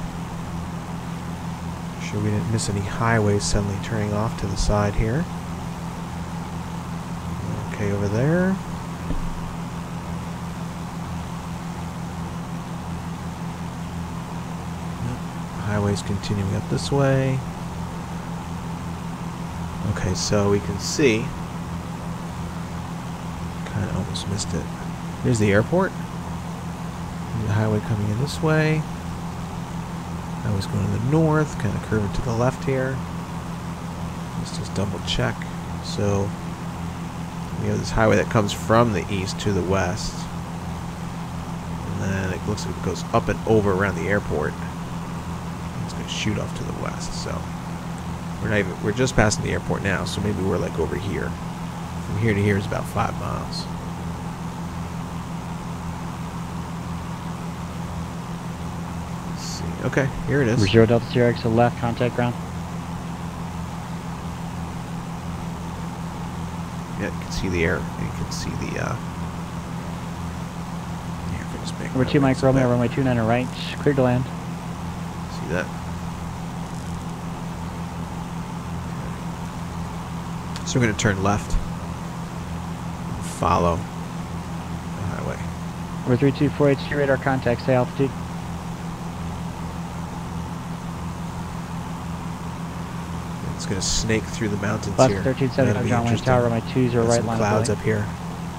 Sure we didn't miss any highways suddenly turning off to the side here. Okay, over there. Nope. Highway's continuing up this way. Okay, so we can see. Kind of almost missed it. Here's the airport. Here's the highway coming in this way. Highway's going to the north, kind of curving to the left here. Let's just double check. So we have this highway that comes from the east to the west. And then it looks like it goes up and over around the airport. It's going to shoot off to the west, so. We're not even, we're just passing the airport now, so maybe we're like over here. From here to here is about five miles. Let's see. Okay, here it is. Zero Delta Sierra X to left, contact ground. Yeah, you can see the air. You can see the. Uh, here, if I just make Number two, Mike Romeo, runway two nine right, cleared to land. See that? So we're going to turn left. Follow the highway. Number three two four eight, radar contact, stay altitude. It's going to snake through the mountains Left here. thirteen seventy-five, John Wayne Tower, runway two zero Got right some line. clouds up here.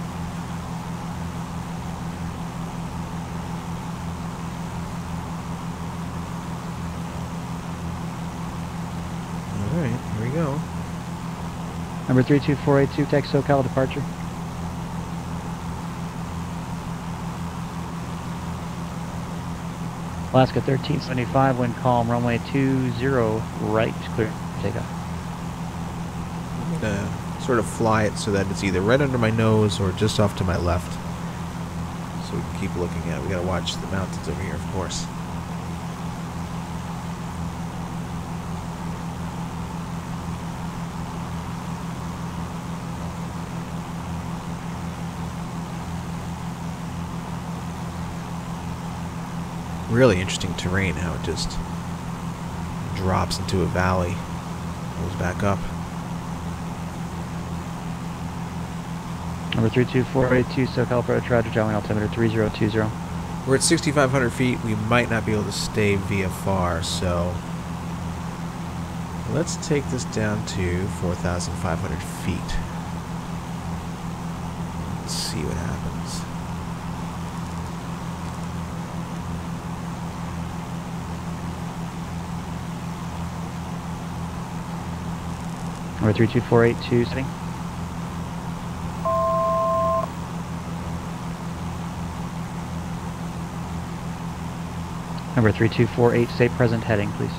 All right, here we go. Number three two four eight two, text SoCal departure. Alaska thirteen seventy-five, wind calm, runway two zero right, clear, takeoff. I'm going to sort of fly it so that it's either right under my nose or just off to my left. So we can keep looking at it. We got to watch the mountains over here, of course. Really interesting terrain, how it just drops into a valley, goes back up. Number three two four eight two, SoCal approach, roger, John Wayne altimeter three zero two zero. We're at sixty-five hundred feet. We might not be able to stay V F R, so let's take this down to four thousand five hundred feet. Let's see what happens. Number three two four eight two, setting. Number three two four eight, stay present heading, please.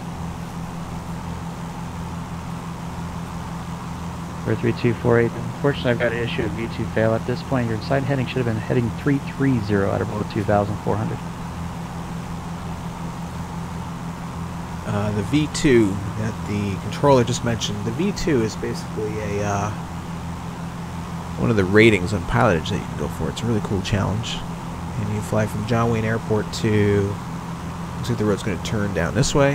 Number three two four eight, unfortunately I've got an issue of V two fail. At this point, your inside heading should have been heading three three zero at about two thousand four hundred. Uh, the V two that the controller just mentioned, the V two is basically a uh, one of the ratings on PIlotEdge that you can go for. It's a really cool challenge. And you fly from John Wayne Airport to... Looks like the road's going to turn down this way.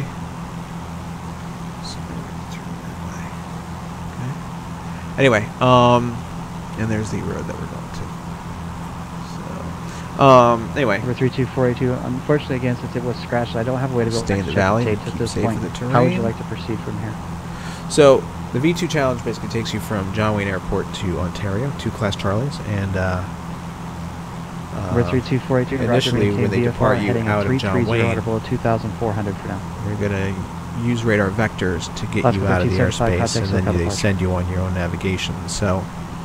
So we're going to turn that way. Okay. Anyway, um, and there's the road that we're going to. So, um, anyway. Number three two four eight two, unfortunately, again, since it was scratched, I don't have a way to go Stay back in the to check valley, the tapes keep at this safe point. in the terrain. How would you like to proceed from here? So, the V two challenge basically takes you from John Wayne Airport to Ontario, two Class Charlies, and uh, Number three two four eight two, initially when they depart you out of John Wayne, two thousand four hundred for now. they're going to use radar vectors to get Last you out of the fifteen airspace, and then contact, they send you on your own navigation. So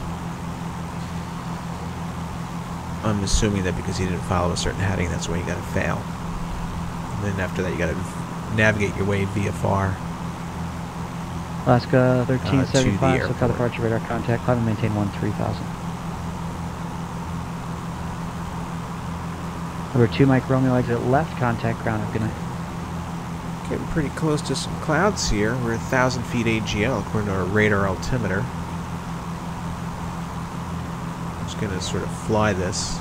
I'm assuming that because you didn't follow a certain heading, that's why you got to fail. And then after that, you got to navigate your way V F R. Alaska thirteen seventy-five, uh, so SoCal departure radar contact, climb and maintain one three thousand. Number two, Mike Romeo, exit left, contact ground. Good night. Getting pretty close to some clouds here. We're a thousand feet A G L according to our radar altimeter. I'm just going to sort of fly this.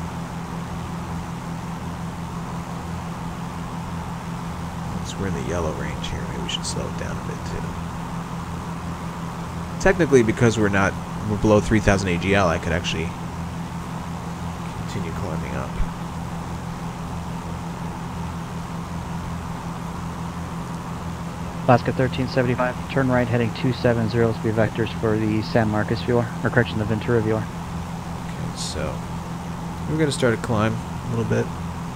Since we're in the yellow range here, maybe we should slow it down a bit too. Technically, because we're not we're below three thousand A G L, I could actually continue climbing up. Alaska thirteen seventy-five, turn right heading two seven zero, speed vectors for the San Marcos V O R, or correction, the Ventura V O R. Okay, so we're going to start a climb a little bit.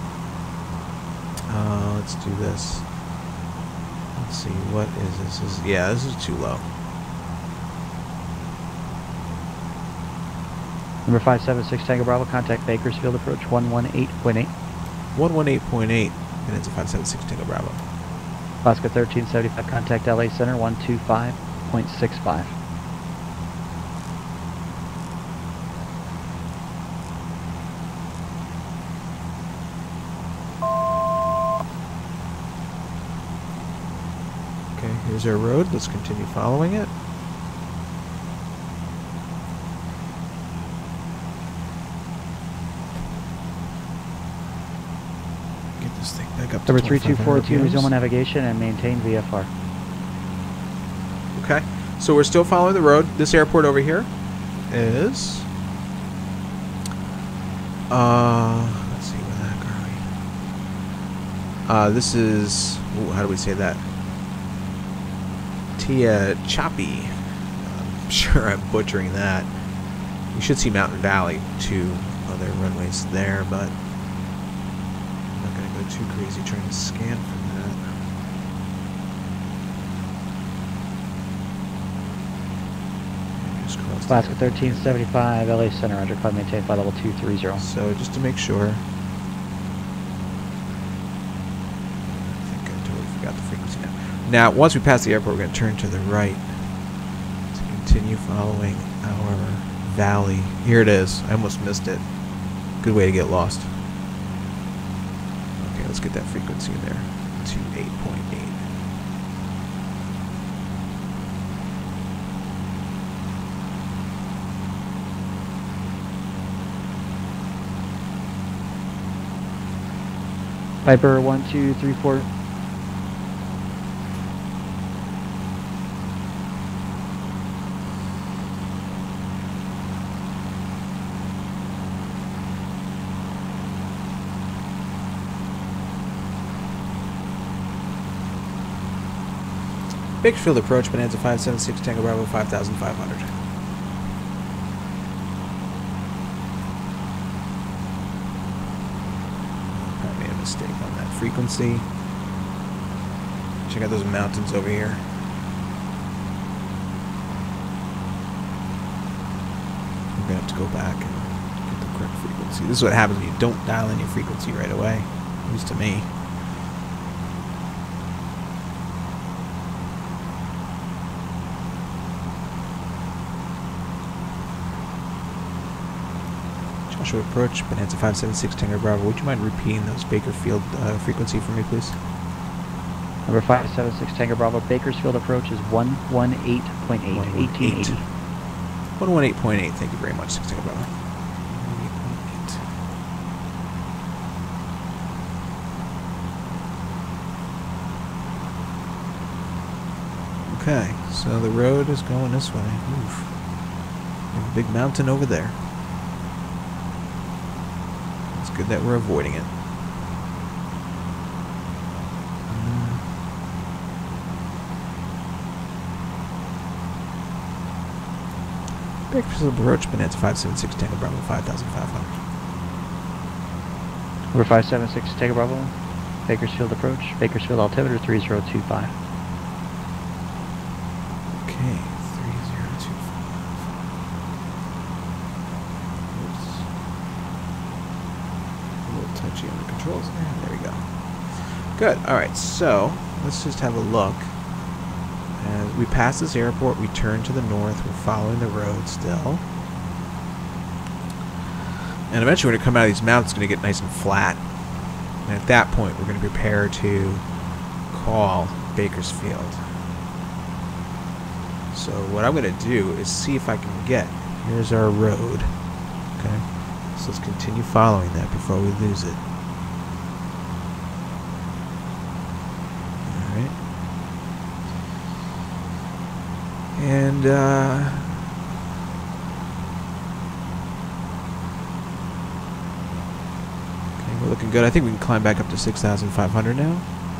Uh, let's do this. Let's see, what is this? this is, yeah, this is too low. Number five seven six Tango Bravo, contact Bakersfield approach one one eight point eight. one one eight point eight, and it's a five seven six Tango Bravo. Alaska thirteen seventy-five, contact L A Center one two five point six five. Okay, here's our road. Let's continue following it. Get this thing back up to Number three two four two, twenty-five resume R P Ms. navigation and maintain V F R. Okay, so we're still following the road. This airport over here is... Uh, let's see, where the heck are we? Uh, this is... Ooh, how do we say that? Tia Choppy. I'm sure I'm butchering that. You should see Mountain Valley, two other runways there, but I'm not going to go too crazy trying to scan from that. Just cross the Alaska thirteen seventy-five, L A Center, under climb maintain flight level two three zero. So just to make sure, I think I totally forgot the frequency now. Now, once we pass the airport, we're going to turn to the right to continue following our valley. Here it is. I almost missed it. Good way to get lost. Okay, let's get that frequency in there to eight point eight. Viper one two three four. Bakersfield approach, Bonanza five seven six Tango Bravo five thousand five hundred. I made a mistake on that frequency. Check out those mountains over here. going to have to go back and get the correct frequency. This is what happens when you don't dial in your frequency right away, at least to me. Joshua approach, Bonanza five seven six Tango Bravo. Would you mind repeating those Bakersfield uh, frequency for me, please? Number five seven six Tango Bravo, Bakersfield approach is one one eight point eight, eighteen eighty. one one eight point eight, thank you very much, six Tango Bravo. Okay, so the road is going this way. Oof. There's a big mountain over there. It's good that we're avoiding it. Bakersfield approach, Bonanza five seven six Tango Bravo five thousand five hundred. Number five seven six Tango Bravo, Bakersfield approach, Bakersfield altimeter three zero two five. Okay, three zero two five. Oops. A little touchy on the controls there. There we go. Good. Alright, so let's just have a look. As we pass this airport, we turn to the north. We're following the road still. And eventually, when we come out of these mountains, it's going to get nice and flat. And at that point, we're going to prepare to call Bakersfield. So what I'm going to do is see if I can get... Here's our road. Okay. So let's continue following that before we lose it. Alright. And, uh... okay, we're looking good. I think we can climb back up to six thousand five hundred now.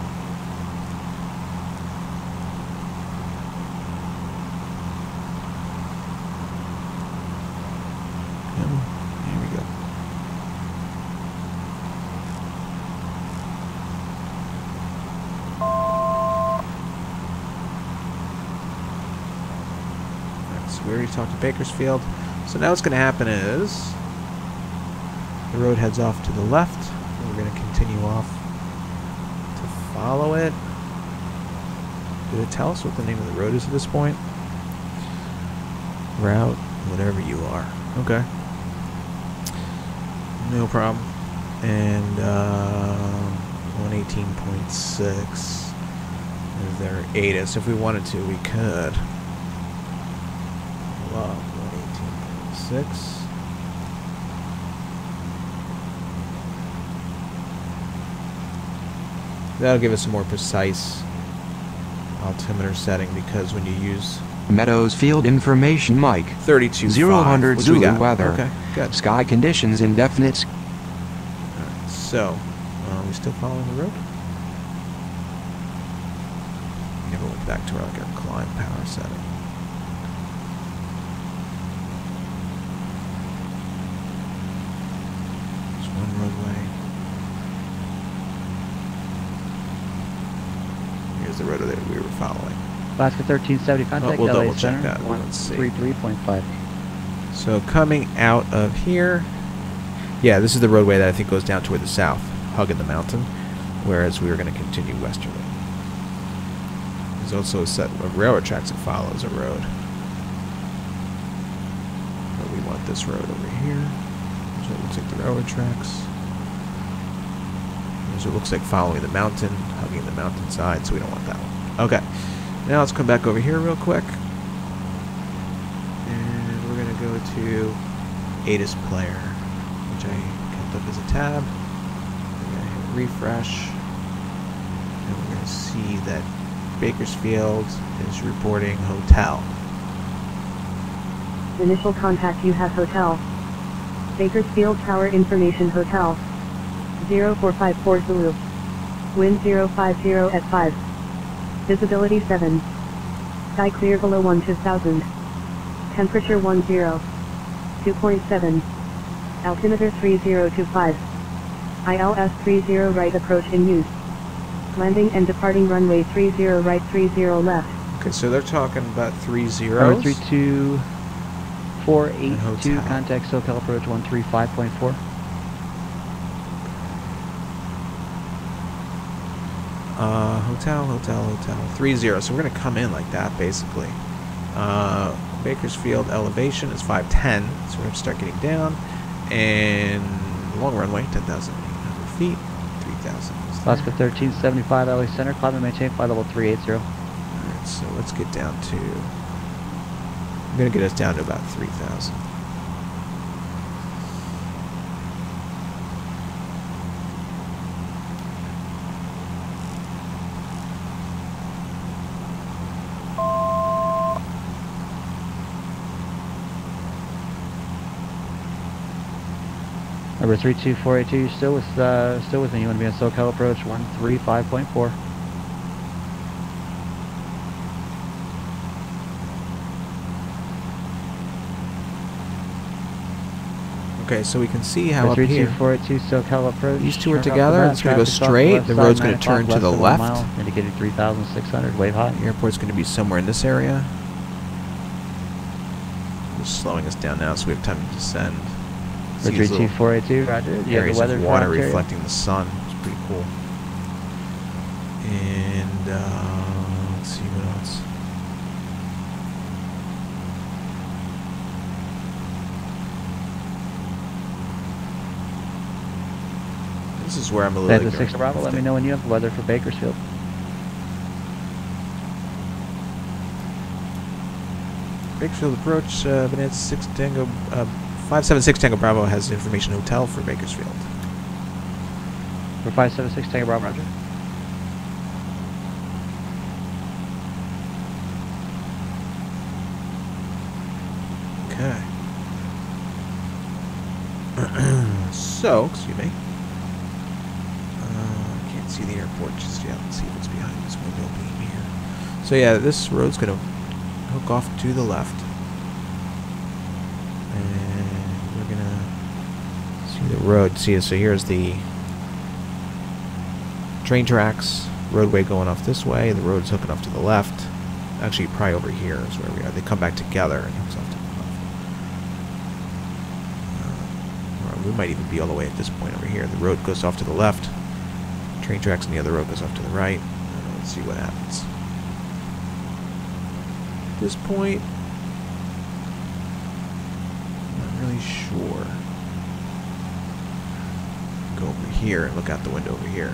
We already talked to Bakersfield. So now what's going to happen is the road heads off to the left. We're going to continue off to follow it. Did it tell us what the name of the road is at this point? Route, whatever you are. Okay. No problem. And uh, one eighteen point six is their A T I S. If we wanted to, we could. one eighteen point six. That'll give us a more precise altimeter setting because when you use Meadows Field Information Mike thirty-two zero hundred Zulu weather. Okay, good. Sky conditions indefinite. Alright, so are we still following the road? Never went back to our, like, our climb power setting. Roadway. Here's the road that we were following. Alaska thirteen seventy contact, oh, we'll L A double check Center, that. Let's see. one three three point five. So coming out of here, yeah, this is the roadway that I think goes down toward the south, hugging the mountain, whereas we were going to continue westerly. There's also a set of railroad tracks that follows a road. But we want this road over here. So it looks like the railroad tracks. So it looks like following the mountain, hugging the mountainside, so we don't want that one. Okay. Now let's come back over here real quick. And we're going to go to A T I S player, which I kept up as a tab. We're going to hit refresh. And we're going to see that Bakersfield is reporting hotel. Initial contact, you have hotel. Bakersfield Tower Information Hotel. zero four five four Zulu. Wind zero five zero at five. Visibility seven. Sky clear below one two thousand. Temperature one zero. two point seven. Altimeter three zero two five. I L S three zero right approach in use. Landing and departing runway three zero right three zero left. Okay, so they're talking about three zeros. three two. four eight two, hotel. contact SoCal approach one three five point four. Uh, hotel, hotel, hotel, three zero. So we're gonna come in like that, basically. Uh, Bakersfield elevation is five ten, so we're gonna start getting down. And long runway, ten thousand eight hundred feet, three thousand. Alaska thirteen seventy-five, L A Center, climb and maintain flight level three eight zero. Alright, so let's get down to... I'm gonna get us down to about three thousand. Number three two four eight two, you're still with uh, still with me. You want to be on SoCal approach one three five point four. Okay, so we can see how up three two here four eight two SoCal approach. these two are Turn off the together. left, It's going to go traffic off straight. left The side, road's nine going to turn o'clock, to the less than one left. mile, indicated three thousand six hundred, wave high. The airport's going to be somewhere in this area. Just slowing us down now so we have time to descend. See three these two little four eight two, roger. You have the areas weather of for water Ontario. reflecting the sun. It's pretty cool. And uh, let's see what else. This is where I'm a little Delta ignorant. six Bravo, let me know when you have the weather for Bakersfield. Bakersfield approach, uh, Bonanza six Tango, uh, five seven six Tango Bravo has information hotel for Bakersfield. For five seven six Tango Bravo, roger. Okay. So, excuse me. Uh, I can't see the airport just yet. Let's see if it's behind this window beam here. So yeah, this road's gonna hook off to the left. And we're gonna see the road. See, so here's the train tracks, roadway going off this way, the road's hooking off to the left. Actually, probably over here is where we are. They come back together and hooks off to the left. Uh, or we might even be all the way at this point over here. The road goes off to the left, train tracks, and the other road goes off to the right. Uh, let's see what happens. At this point, I'm not really sure. Go over here and look out the window over here.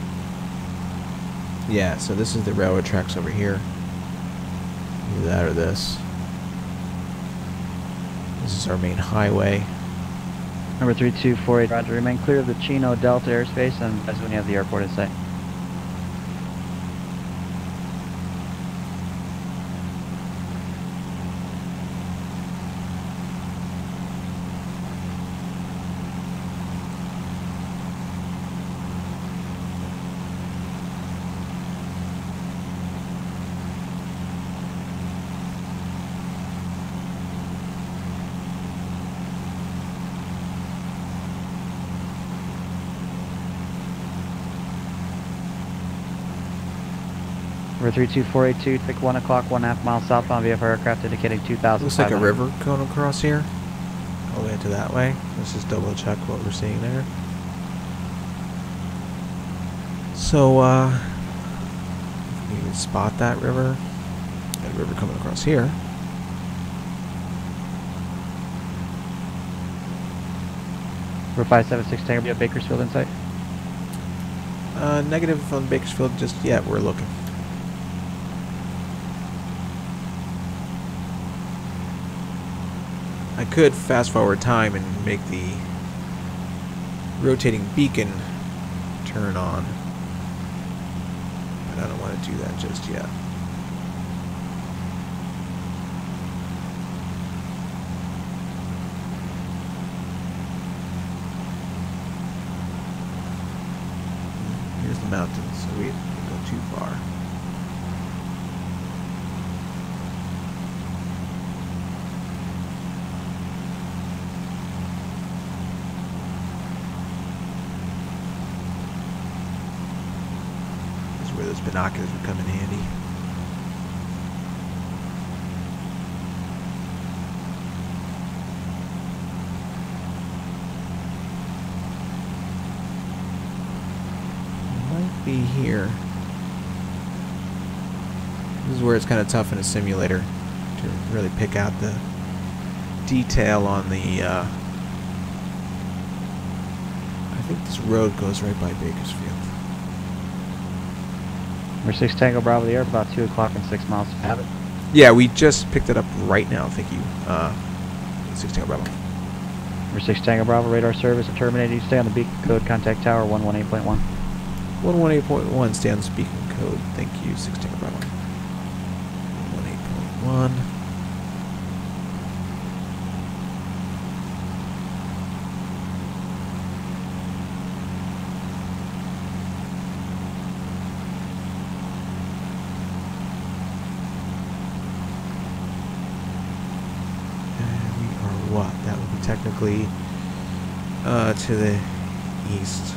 Yeah, so this is the railroad tracks over here. Either that or this. This is our main highway. Number three two four eight, roger. Remain clear of the Chino Delta airspace and that's when you have the airport in sight. Number three two four eight two, take one o'clock, one half mile southbound V F R aircraft indicating two thousand. Looks like a river going across here. All the way to that way. Let's just double check what we're seeing there. So, uh, you can spot that river. Got a river coming across here. Number five seven six, Tango, you have Bakersfield in sight? Uh, negative on Bakersfield just yet. We're looking. I could fast forward time and make the rotating beacon turn on, but I don't want to do that just yet. Here's the mountains, so we didn't go too far. Where those binoculars would come in handy. be here. This is where it's kind of tough in a simulator to really pick out the detail on the, uh, I think this road goes right by Bakersfield. Number six Tango Bravo the air, about two o'clock and six miles to have it. Yeah, we just picked it up right now, thank you. Uh, six Tango Bravo. Number six Tango Bravo, radar service terminated. You stay on the beacon code, contact tower one one eight point one. one one eight point one, stay on the beacon code, thank you, six Tango Bravo. one one eight point one. What? That would be technically uh, to the east.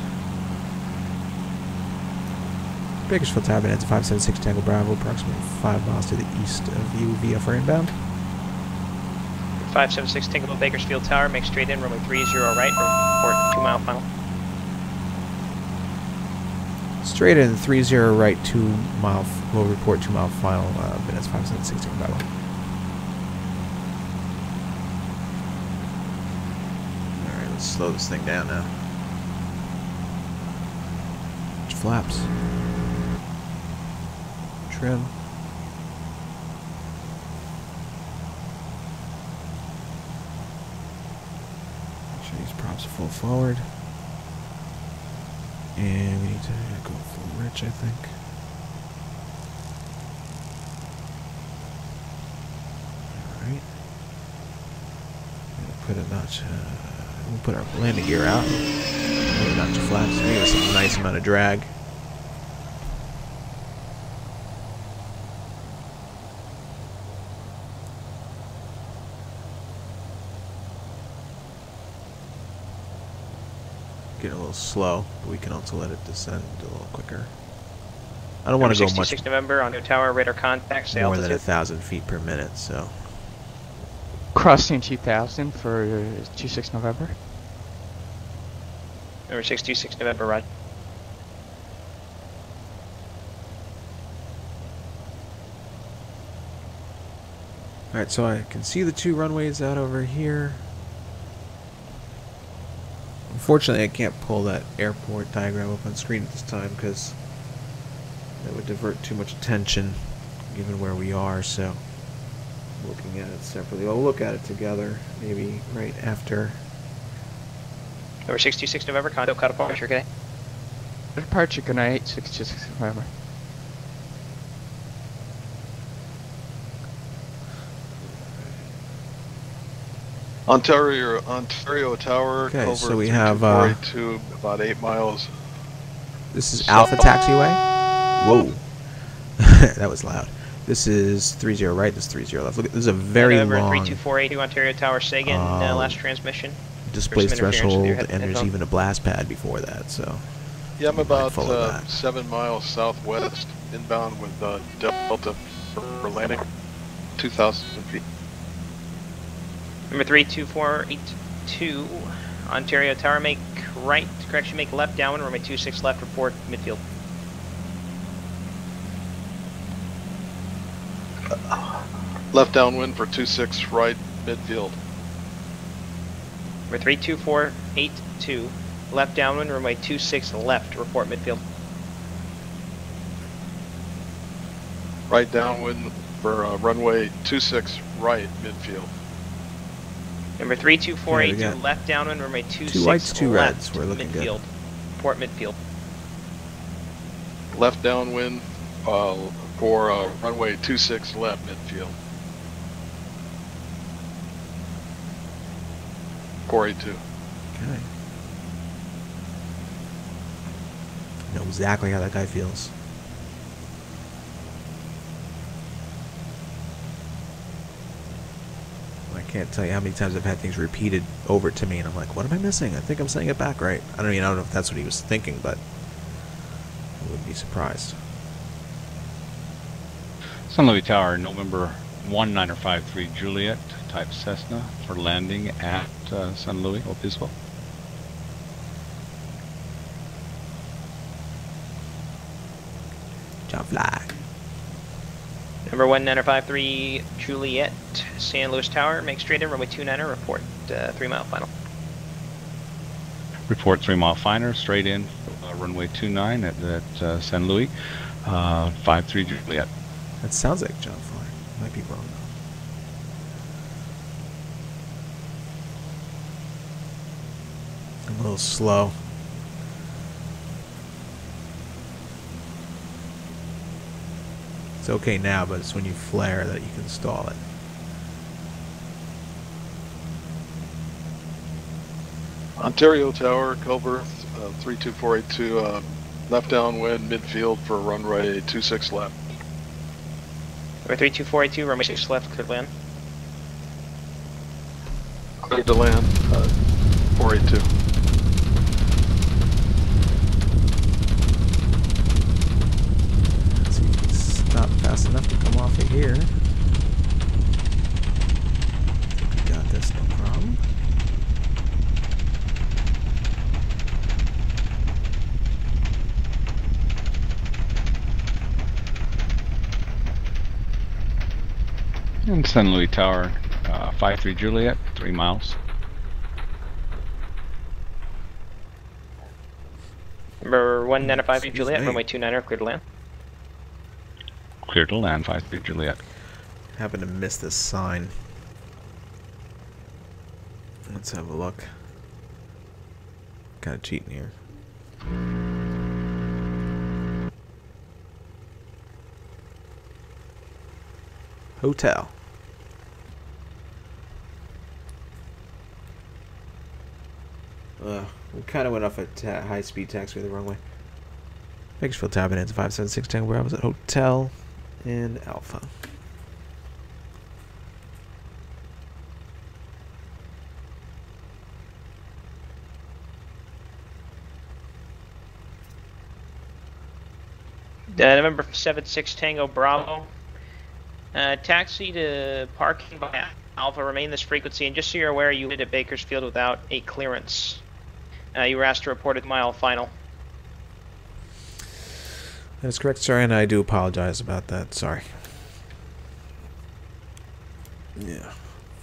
Bakersfield Tower, Bonanza five seven six Tango Bravo, approximately five miles to the east of you, V F R inbound. five seven six Tango Bakersfield Tower, make straight in, runway three zero right, report two mile final. Straight in, three zero right, two mile, we'll report two mile final, uh, Bonanza five seven six Tango Bravo. Slow this thing down now. Which flaps. Trim. Make sure these props are full forward. And we need to go full rich, I think. Alright. I'm gonna put a notch. Uh, We'll put our landing gear out. Really not too flaps. Give us a nice amount of drag. Get a little slow, but we can also let it descend a little quicker. I don't want to go much sixty-six November on your tower, radar contact, say more altitude. than a thousand feet per minute. So. Crossing two thousand for two six November. Number six two six November, right. Alright, so I can see the two runways out over here. Unfortunately, I can't pull that airport diagram up on screen at this time because that would divert too much attention given where we are, so looking at it separately. We'll look at it together, maybe right after. Number six two six November, condo cut departure, okay? Departure, good night, six two six November. Ontario, Ontario Tower, Okay, over so we have, uh, to about eight miles. This is Alpha Taxiway. Whoa. That was loud. This is three zero right, this is three zero left. Look, this is a very November long three two four eight two Ontario Tower, Sagan, um, uh, last transmission. displays There's some interference with threshold, your head- and there's headphone. even a blast pad before that, so Yeah, I'm about mindful of uh, that. seven miles southwest, inbound with uh, Delta for landing, two thousand feet. Number three two four eight two Ontario Tower, make right, correction, make left downwind, runway two six left, report midfield. Left downwind for two six right, midfield. Number three two four eight two, left downwind, runway two six left, report midfield. Right downwind for uh, runway two six right, midfield. Number three two four eight two, Okay, we got left downwind, runway two six two whites, two left, reds. We're looking good. midfield. Report midfield. Left downwind uh, for uh, runway two six left, midfield. four eight two. Okay. Know exactly how that guy feels. I can't tell you how many times I've had things repeated over to me, and I'm like, what am I missing? I think I'm saying it back right. I don't even I don't know if that's what he was thinking, but I wouldn't be surprised. San Luis Tower, November one niner five three Juliet, type Cessna, for landing at uh, San Luis Obispo. John Fly. Number one nine five three Juliet, San Luis Tower, make straight in, runway two niner, report uh, three mile final. Report three mile final, straight in, uh, runway two nine at, at uh, San Luis, uh, five three Juliet. That sounds like John Fly. Might be wrong though. I'm a little slow. It's okay now, but it's when you flare that you can stall it. Ontario Tower, Culberth, uh, three two four eight two, uh, left downwind, midfield for runway two six left. Runway three two four eight two, runway six left, clear to land. Clear to land, uh, four eight two. Not fast enough to come off of here. I think we got this, no problem. And San Luis Tower, uh, five three Juliet, three miles. Number one nine five Juliet, runway two niner, clear to land. Clear to land, five three Juliet. Happen to miss this sign. Let's have a look. Kind of cheating here. Hotel. Uh, we kind of went off a ta high-speed taxiway the wrong way. Bakersfield Tower, Bonanza five seven six Tango Bravo at Hotel and Alpha. Uh, November seven six Tango Bravo. Uh, taxi to parking by Alpha, remain this frequency, and just so you're aware, you landed at Bakersfield without a clearance. Uh, you were asked to report at mile final. That is correct, sir, and I do apologize about that. Sorry. Yeah.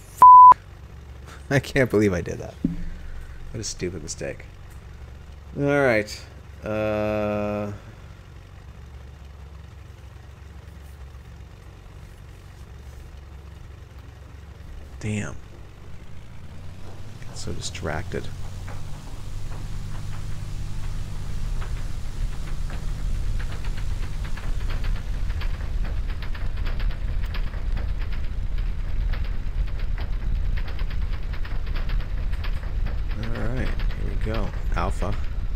I can't believe I did that. What a stupid mistake. Alright. Uh... Damn. Got so distracted. Alright, here we go. Alpha.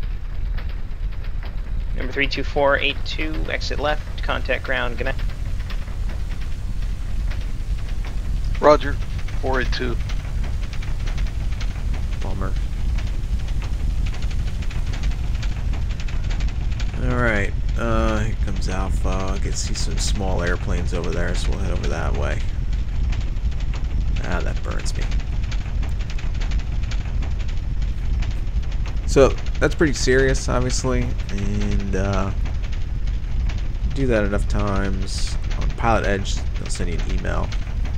Number three two four eight two, exit left, contact ground, good night. Roger, four eight two. Bummer. Alright, uh, here comes Alpha. I can see some small airplanes over there, so we'll head over that way. Ah, that burns me. So, that's pretty serious, obviously, and, uh, do that enough times. On PIlotEdge, they'll send you an email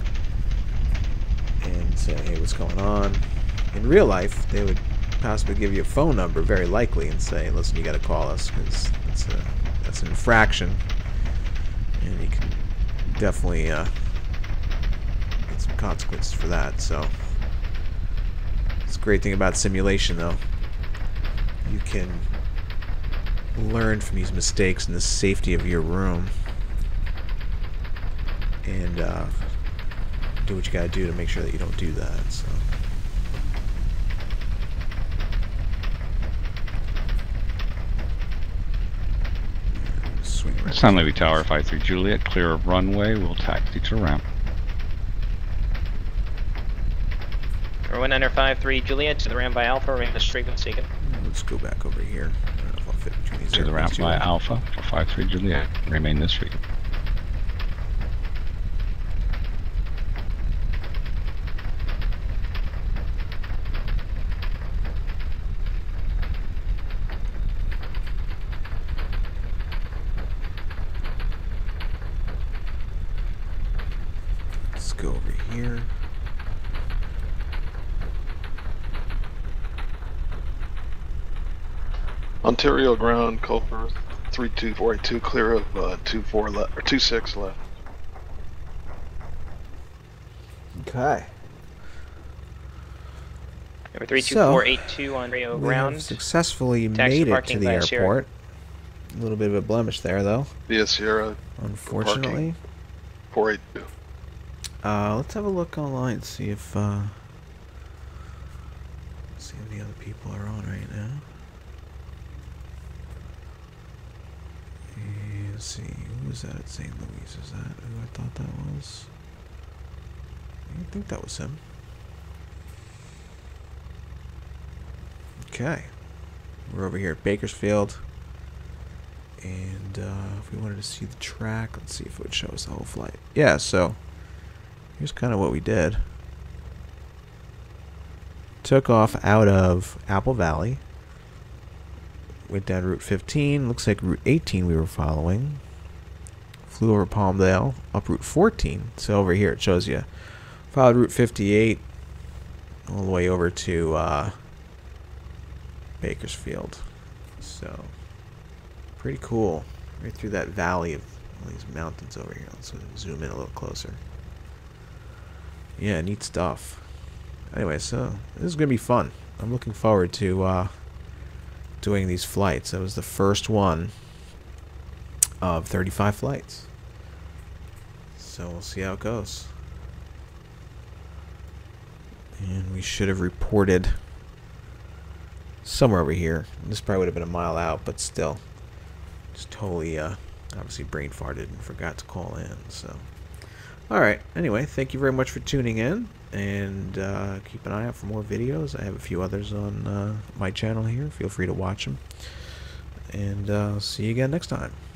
and say, hey, what's going on? In real life, they would possibly give you a phone number, very likely, and say, listen, you got to call us, because that's, a, that's an infraction, and you can definitely uh, get some consequences for that. So, it's a great thing about simulation, though. You can learn from these mistakes in the safety of your room, and uh, do what you gotta do to make sure that you don't do that. So. Swing around. San Luis Tower, five three Juliet, clear of runway, we'll taxi to ramp. one nine five three Juliet to the ramp by Alpha, remain this frequency. Good. Let's go back over here. I don't know if I'll fit between these To the ramp by Alpha for five three Juliet, remain this frequency. go over here. Ontario ground, Culver three two four eight two, clear of uh, two four left or two six left. Okay. Number three two four eight two on Rio We ground. have successfully Taxi made it parking to the by Sierra. airport. A little bit of a blemish there, though. Via Sierra, Unfortunately. four eight two. Uh, let's have a look online, see if uh, see if the other people are on right now. And let's see, who was that at Saint Louis? Is that who I thought that was? I think that was him. Okay, we're over here at Bakersfield, and uh, if we wanted to see the track, let's see if it would show us the whole flight. Yeah, so here's kind of what we did. Took off out of Apple Valley, went down Route fifteen, looks like Route eighteen we were following, flew over Palmdale, up Route fourteen, so over here it shows you, followed Route fifty-eight, all the way over to uh, Bakersfield. So pretty cool, right through that valley of all these mountains over here. Let's zoom in a little closer. Yeah, neat stuff. Anyway, so this is gonna be fun. I'm looking forward to uh, doing these flights. That was the first one of thirty-five flights, so we'll see how it goes. And we should have reported somewhere over here. This probably would have been a mile out, but still, just totally, uh, obviously brain farted and forgot to call in. So, all right. Anyway, thank you very much for tuning in, and uh, keep an eye out for more videos. I have a few others on uh, my channel here. Feel free to watch them, and uh, see you again next time.